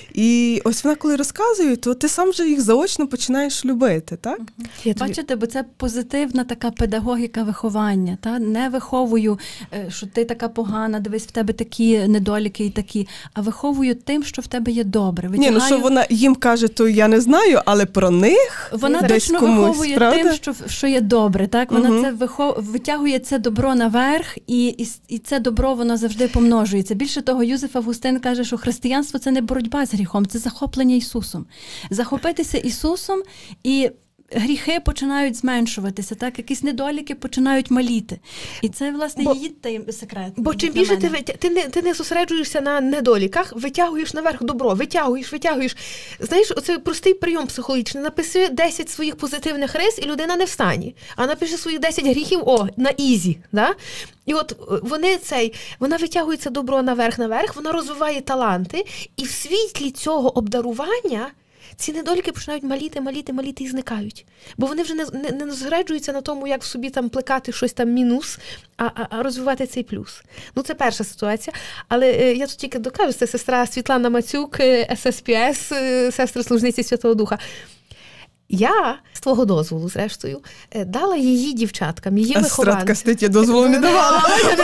І ось вона, коли розказує, то ти сам вже їх заочно починаєш любити, так? Угу. Бачите, бо це позитивна така педагогіка виховання. Та? Не виховую, що ти така погана, дивись, в тебе такі недоліки і такі, а виховую тим, що в тебе є добре. Витягаю... Ні, ну що вона їм каже, то я не знаю, але про них вона десь точно комусь, виховує правда? тим, що, що є добре. Так? Вона угу. це вихов... витягує це добро наверх, і, і, і це добро воно завжди помножується. Більше того, Юзеф Августин каже, що християнство – це не боротьба з гріхом, це захоплення Ісусом. Захопитися Ісусом, і гріхи починають зменшуватися, так? Якісь недоліки починають маліти. І це, власне, бо, її таєм секрет. Бо чим більше ти, ти, не, ти не зосереджуєшся на недоліках, витягуєш наверх добро, витягуєш, витягуєш. Знаєш, оце простий прийом психологічний. Напиши десять своїх позитивних рис, і людина не встане. А напиши своїх десять гріхів, о, на ізі. Да? І от вони цей, вона витягується добро наверх-наверх, вона розвиває таланти, і в світлі цього обдарування ці недоліки починають маліти, маліти, маліти і зникають. Бо вони вже не, не, не зосереджуються на тому, як в собі там плекати щось там мінус, а, а, а розвивати цей плюс. Ну, це перша ситуація. Але е, я тут тільки докажу, це сестра Світлана Мацюк, ес ес пі ес, е, сестра служниці Святого Духа. Я, з твого дозволу, зрештою, дала її дівчаткам, її вихованцям. Сестратка стить, я дозволу не давала.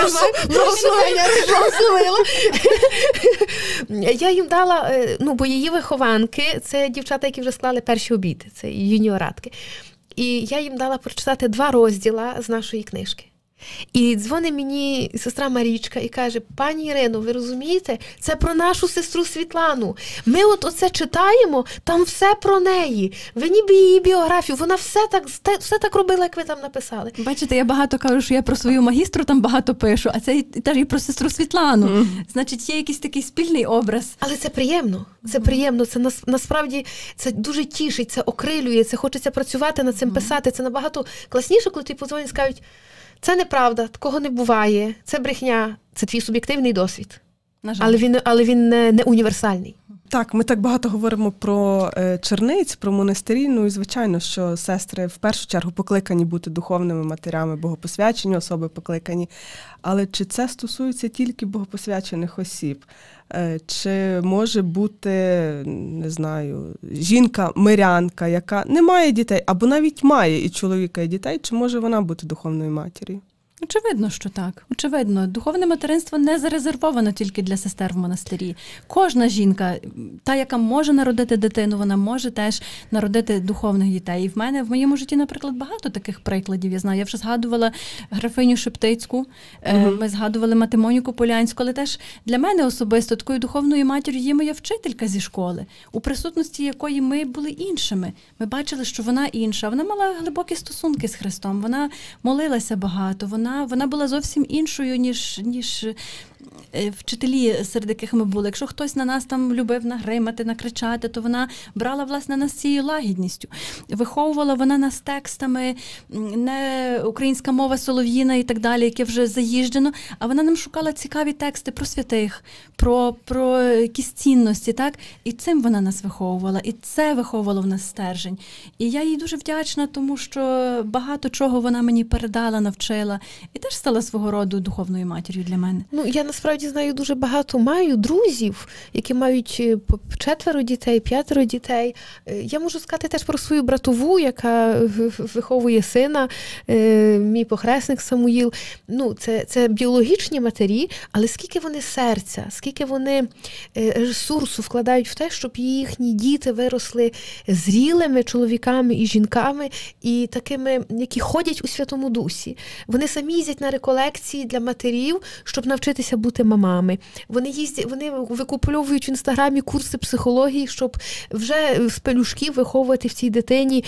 Я їм дала, ну, бо її вихованки, це дівчата, які вже склали перші обіди, це юніоратки. І я їм дала прочитати два розділа з нашої книжки. І дзвонить мені сестра Марічка і каже, пані Ірино, ви розумієте, це про нашу сестру Світлану. Ми от оце читаємо, там все про неї. Ви ніби її біографію, вона все так, все так робила, як ви там написали. Бачите, я багато кажу, що я про свою магістру там багато пишу, а це теж і про сестру Світлану. Mm. Значить, є якийсь такий спільний образ. Але це приємно, це mm. приємно, це нас, насправді це дуже тішить, це окрилює, це хочеться працювати над цим, mm. писати. Це набагато класніше, коли тобі подзвонять і скажуть, це неправда, такого не буває, це брехня, це твій суб'єктивний досвід. На жаль. Але він, але він не, не універсальний. Так, ми так багато говоримо про е, черниць, про монастирі, ну і звичайно, що сестри в першу чергу покликані бути духовними матерями, богопосвячені особи покликані. Але чи це стосується тільки богопосвячених осіб? Е, чи може бути, не знаю, жінка-мирянка, яка не має дітей, або навіть має і чоловіка, і дітей, чи може вона бути духовною матір'ю? Очевидно, що так. Очевидно. Духовне материнство не зарезервовано тільки для сестер в монастирі. Кожна жінка, та, яка може народити дитину, вона може теж народити духовних дітей. І в мене, в моєму житті, наприклад, багато таких прикладів. Я знаю, я вже згадувала графиню Шептицьку, uh-huh. ми згадували Матимоніку Полянську, але теж для мене особисто такою духовною матір'ю є моя вчителька зі школи, у присутності якої ми були іншими. Ми бачили, що вона інша. Вона мала глибокі стосунки з Христом, вона молилася багато, вона Вона була зовсім іншою, ніж, ніж вчителі, серед яких ми були, якщо хтось на нас там любив нагримати, накричати, то вона брала, власне, нас цією лагідністю. Виховувала вона нас текстами, не українська мова солов'їна і так далі, яке вже заїжджено, а вона нам шукала цікаві тексти про святих, про, про якісь цінності, так? І цим вона нас виховувала, і це виховувало в нас стержень. І я їй дуже вдячна, тому що багато чого вона мені передала, навчила, і теж стала свого роду духовною матір'ю для мене. Ну, я насправді знаю дуже багато, маю друзів, які мають четверо дітей, п'ятеро дітей. Я можу сказати теж про свою братову, яка виховує сина, мій похресник Самуїл. Ну, це, це біологічні матері, але скільки вони серця, скільки вони ресурсу вкладають в те, щоб їхні діти виросли зрілими чоловіками і жінками, і такими, які ходять у Святому Дусі. Вони самі їздять на реколекції для матерів, щоб навчитися бути мамами. Вони їздять, вони викупльовують в Інстаграмі курси психології, щоб вже з пелюшків виховувати в цій дитині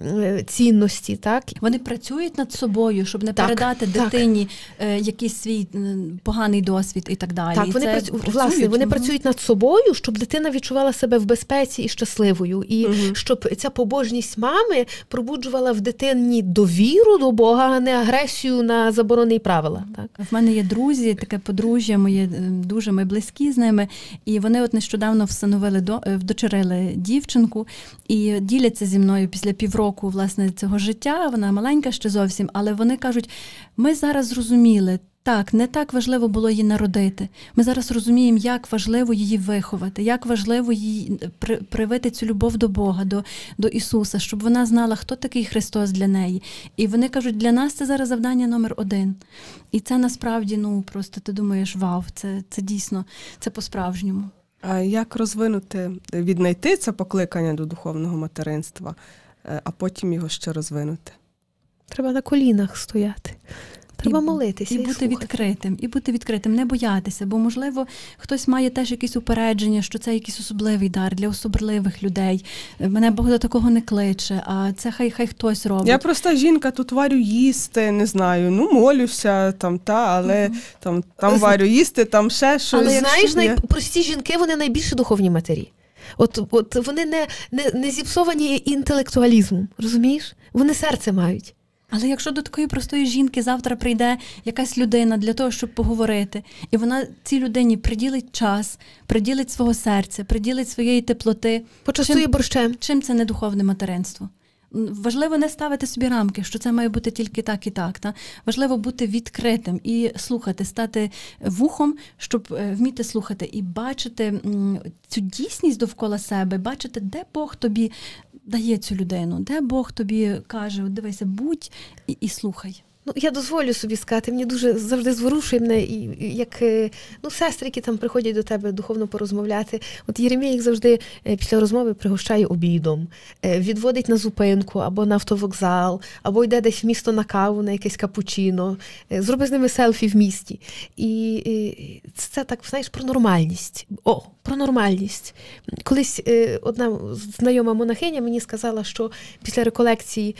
цінності, так? Вони працюють над собою, щоб не так, передати так. дитині е, якийсь свій поганий досвід і так далі. Так, і вони це працю... власне, вони угу. працюють над собою, щоб дитина відчувала себе в безпеці і щасливою. І угу. щоб ця побожність мами пробуджувала в дитині довіру до Бога, а не агресію на заборони і правила. Так? В мене є друзі, таке подружжя, моє дуже ми близькі з ними, і вони от нещодавно встановили, вдочерили дівчинку і діляться зі мною після півроку, власне, цього життя. Вона маленька ще зовсім, але вони кажуть, ми зараз зрозуміли, так, не так важливо було її народити. Ми зараз розуміємо, як важливо її виховати, як важливо їй привити цю любов до Бога, до, до Ісуса, щоб вона знала, хто такий Христос для неї. І вони кажуть, для нас це зараз завдання номер один. І це насправді, ну, просто ти думаєш, вау, це, це дійсно, це по-справжньому. А як розвинути, віднайти це покликання до духовного материнства, а потім його ще розвинути? Треба на колінах стояти. Треба і, молитися. І, і бути слухати. відкритим, і бути відкритим, не боятися, бо, можливо, хтось має теж якісь упередження, що це якийсь особливий дар для особливих людей. Мене Бог до такого не кличе, а це хай хай хтось робить. Я проста жінка, тут варю їсти, не знаю, ну, молюся, там, та, але mm-hmm. там, там варю їсти, там ще щось. Але, знаєш, найпрості жінки, вони найбільше духовні матері. От, от вони не, не, не зіпсовані інтелектуалізмом, розумієш? Вони серце мають. Але якщо до такої простої жінки завтра прийде якась людина для того, щоб поговорити, і вона цій людині приділить час, приділить свого серця, приділить своєї теплоти. Почастує чим, борщем. Чим це не духовне материнство? Важливо не ставити собі рамки, що це має бути тільки так і так. Та? Важливо бути відкритим і слухати, стати вухом, щоб вміти слухати і бачити цю дійсність довкола себе, бачити, де Бог тобі дає цю людину, де Бог тобі каже, дивися, будь і, і слухай. Ну, я дозволю собі сказати, мені дуже завжди зворушує мене, і, як ну, сестри, які там приходять до тебе духовно порозмовляти. От Єремій їх завжди після розмови пригощає обідом, відводить на зупинку або на автовокзал, або йде десь в місто на каву, на якесь капучино, зроби з ними селфі в місті. І, і це так, знаєш, про нормальність. О, про нормальність. Колись одна знайома монахиня мені сказала, що після реколекції,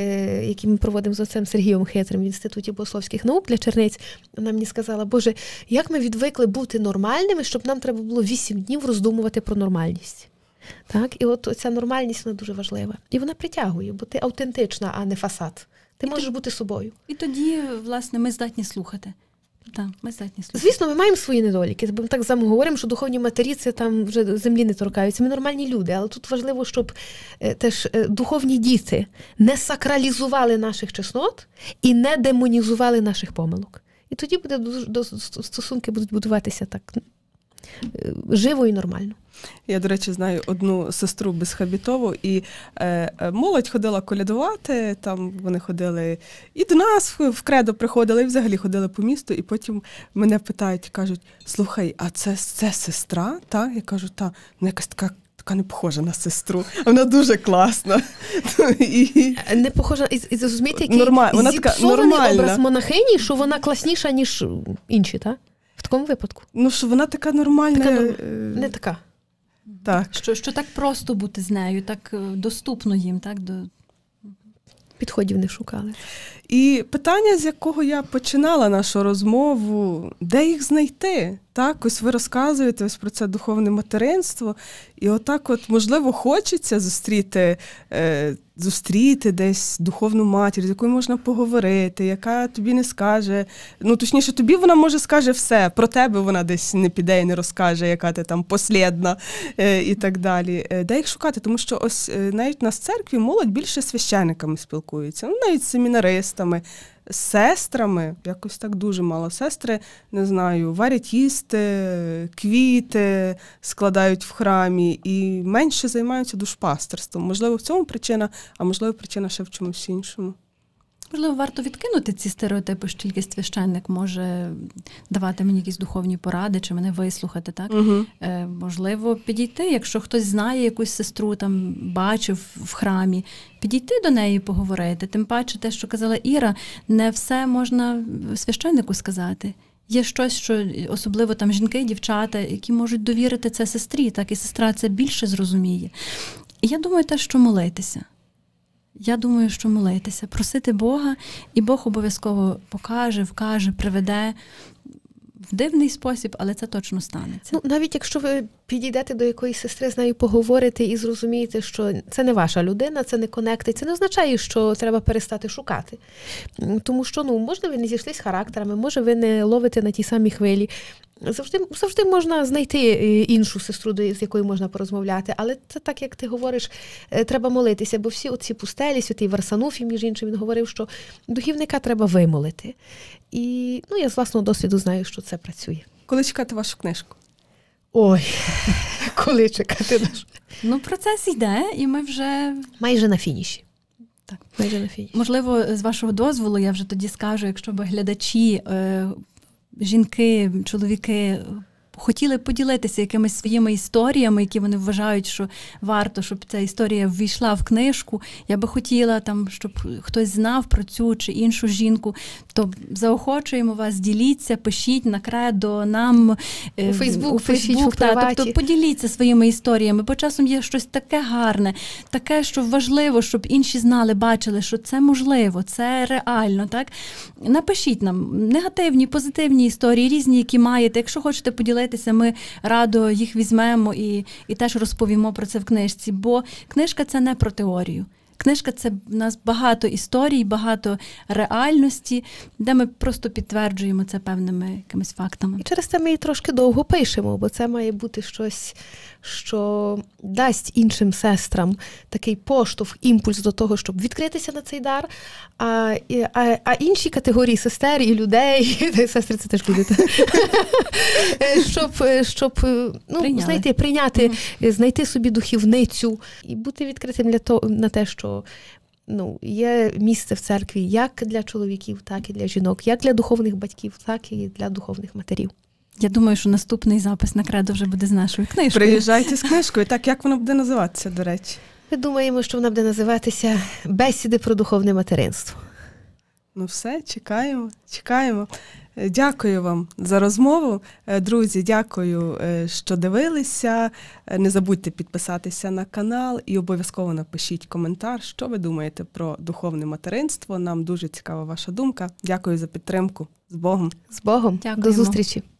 які ми проводимо з отцем Сергієм Хитрим в Інституті богословських наук для черниць, вона мені сказала, Боже, як ми відвикли бути нормальними, щоб нам треба було вісім днів роздумувати про нормальність. Так? І от ця нормальність, вона дуже важлива. І вона притягує, бо ти автентична, а не фасад. Ти і можеш тоді, бути собою. І тоді, власне, ми здатні слухати. Так, ми здатні слухати. Звісно, ми маємо свої недоліки. Бо ми так само говоримо, що духовні матері це там вже землі не торкаються. Ми нормальні люди, але тут важливо, щоб е, теж е, духовні діти не сакралізували наших чеснот і не демонізували наших помилок. І тоді буде до, до, стосунки будуть будуватися так е, живо і нормально. Я, до речі, знаю одну сестру безхабітову, і е, молодь ходила колядувати, там вони ходили і до нас в кредо приходили, і взагалі ходили по місту, і потім мене питають, кажуть, слухай, а це, це сестра? Та? Я кажу, та, вона якась така, така не похожа на сестру, вона дуже класна. І... Не похожа, і, і зрозумієте, який Нормаль... вона зіпсований така образ монахині, що вона класніша, ніж інші, так? В такому випадку. Ну, що вона така нормальна. Така, не така. Так. Що, що так просто бути з нею, так доступно їм, так? До... Підходів не шукали. І питання, з якого я починала нашу розмову, де їх знайти? Так, ось ви розказуєте ось про це духовне материнство, і отак от, можливо, хочеться зустріти, е, зустріти десь духовну матір, з якою можна поговорити, яка тобі не скаже, ну, точніше, тобі вона, може, скаже все, про тебе вона десь не піде і не розкаже, яка ти там послідна е, і так далі. Е, де їх шукати? Тому що ось е, навіть у нас в церкві молодь більше з священниками спілкується, ну, навіть з семінаристами, з сестрами, якось так дуже мало. Сестри, не знаю, варять їсти, квіти складають в храмі і менше займаються душпастерством. Можливо, в цьому причина, а можливо, причина ще в чомусь іншому. Можливо, варто відкинути ці стереотипи, що тільки священник може давати мені якісь духовні поради чи мене вислухати, так? Угу. Е, можливо, підійти, якщо хтось знає якусь сестру, там, бачив в храмі, підійти до неї і поговорити. Тим паче те, що казала Іра, не все можна священнику сказати. Є щось, що особливо там жінки, дівчата, які можуть довірити це сестрі, так, і сестра це більше зрозуміє. І я думаю, те, що молитися. Я думаю, що молитися, просити Бога, і Бог обов'язково покаже, вкаже, приведе в дивний спосіб, але це точно станеться. Ну, навіть якщо ви підійдете до якоїсь сестри, з нею поговорите і зрозумієте, що це не ваша людина, це не конектить, це не означає, що треба перестати шукати. Тому що, ну, може, ви не зійшлись характерами, може, ви не ловите на тій самій хвилі. Завжди, завжди можна знайти іншу сестру, з якою можна порозмовляти, але це так, як ти говориш, треба молитися, бо всі оці пустелі, святий Варсануфій, між іншим, він говорив, що духівника треба вимолити. І, ну, я з власного досвіду знаю, що це працює. Коли чекати вашу книжку? Ой, коли чекати нашу? Ну, процес йде, і ми вже... Майже на фініші. Так. Майже на фініші. Можливо, з вашого дозволу, я вже тоді скажу, якщо б глядачі, е, жінки, чоловіки хотіли поділитися якимись своїми історіями, які вони вважають, що варто, щоб ця історія ввійшла в книжку. Я би хотіла, там, щоб хтось знав про цю чи іншу жінку, то заохочуємо вас, діліться, пишіть на Кредо, нам у Фейсбук, у Фейсбук, та, тобто поділіться своїми історіями, бо часом є щось таке гарне, таке, що важливо, щоб інші знали, бачили, що це можливо, це реально, так? Напишіть нам негативні, позитивні історії, різні, які маєте. Якщо хочете поділитися, ми радо їх візьмемо і, і теж розповімо про це в книжці, бо книжка – це не про теорію. Книжка – це в нас багато історій, багато реальності, де ми просто підтверджуємо це певними якимись фактами. І через це ми її трошки довго пишемо, бо це має бути щось, що дасть іншим сестрам такий поштовх, імпульс до того, щоб відкритися на цей дар, а, а, а інші категорії сестер і людей, сестри це теж люди, щоб, щоб ну, знайти, прийняти, mm-hmm. знайти собі духівницю і бути відкритим для того, на те, що ну, є місце в церкві як для чоловіків, так і для жінок, як для духовних батьків, так і для духовних матерів. Я думаю, що наступний запис на Кредо вже буде з нашою книжкою. Приїжджайте з книжкою. Так, як вона буде називатися, до речі? Ми думаємо, що вона буде називатися «Бесіди про духовне материнство». Ну все, чекаємо, чекаємо. Дякую вам за розмову. Друзі, дякую, що дивилися. Не забудьте підписатися на канал і обов'язково напишіть коментар, що ви думаєте про духовне материнство. Нам дуже цікава ваша думка. Дякую за підтримку. З Богом. З Богом. Дякуємо. До зустрічі.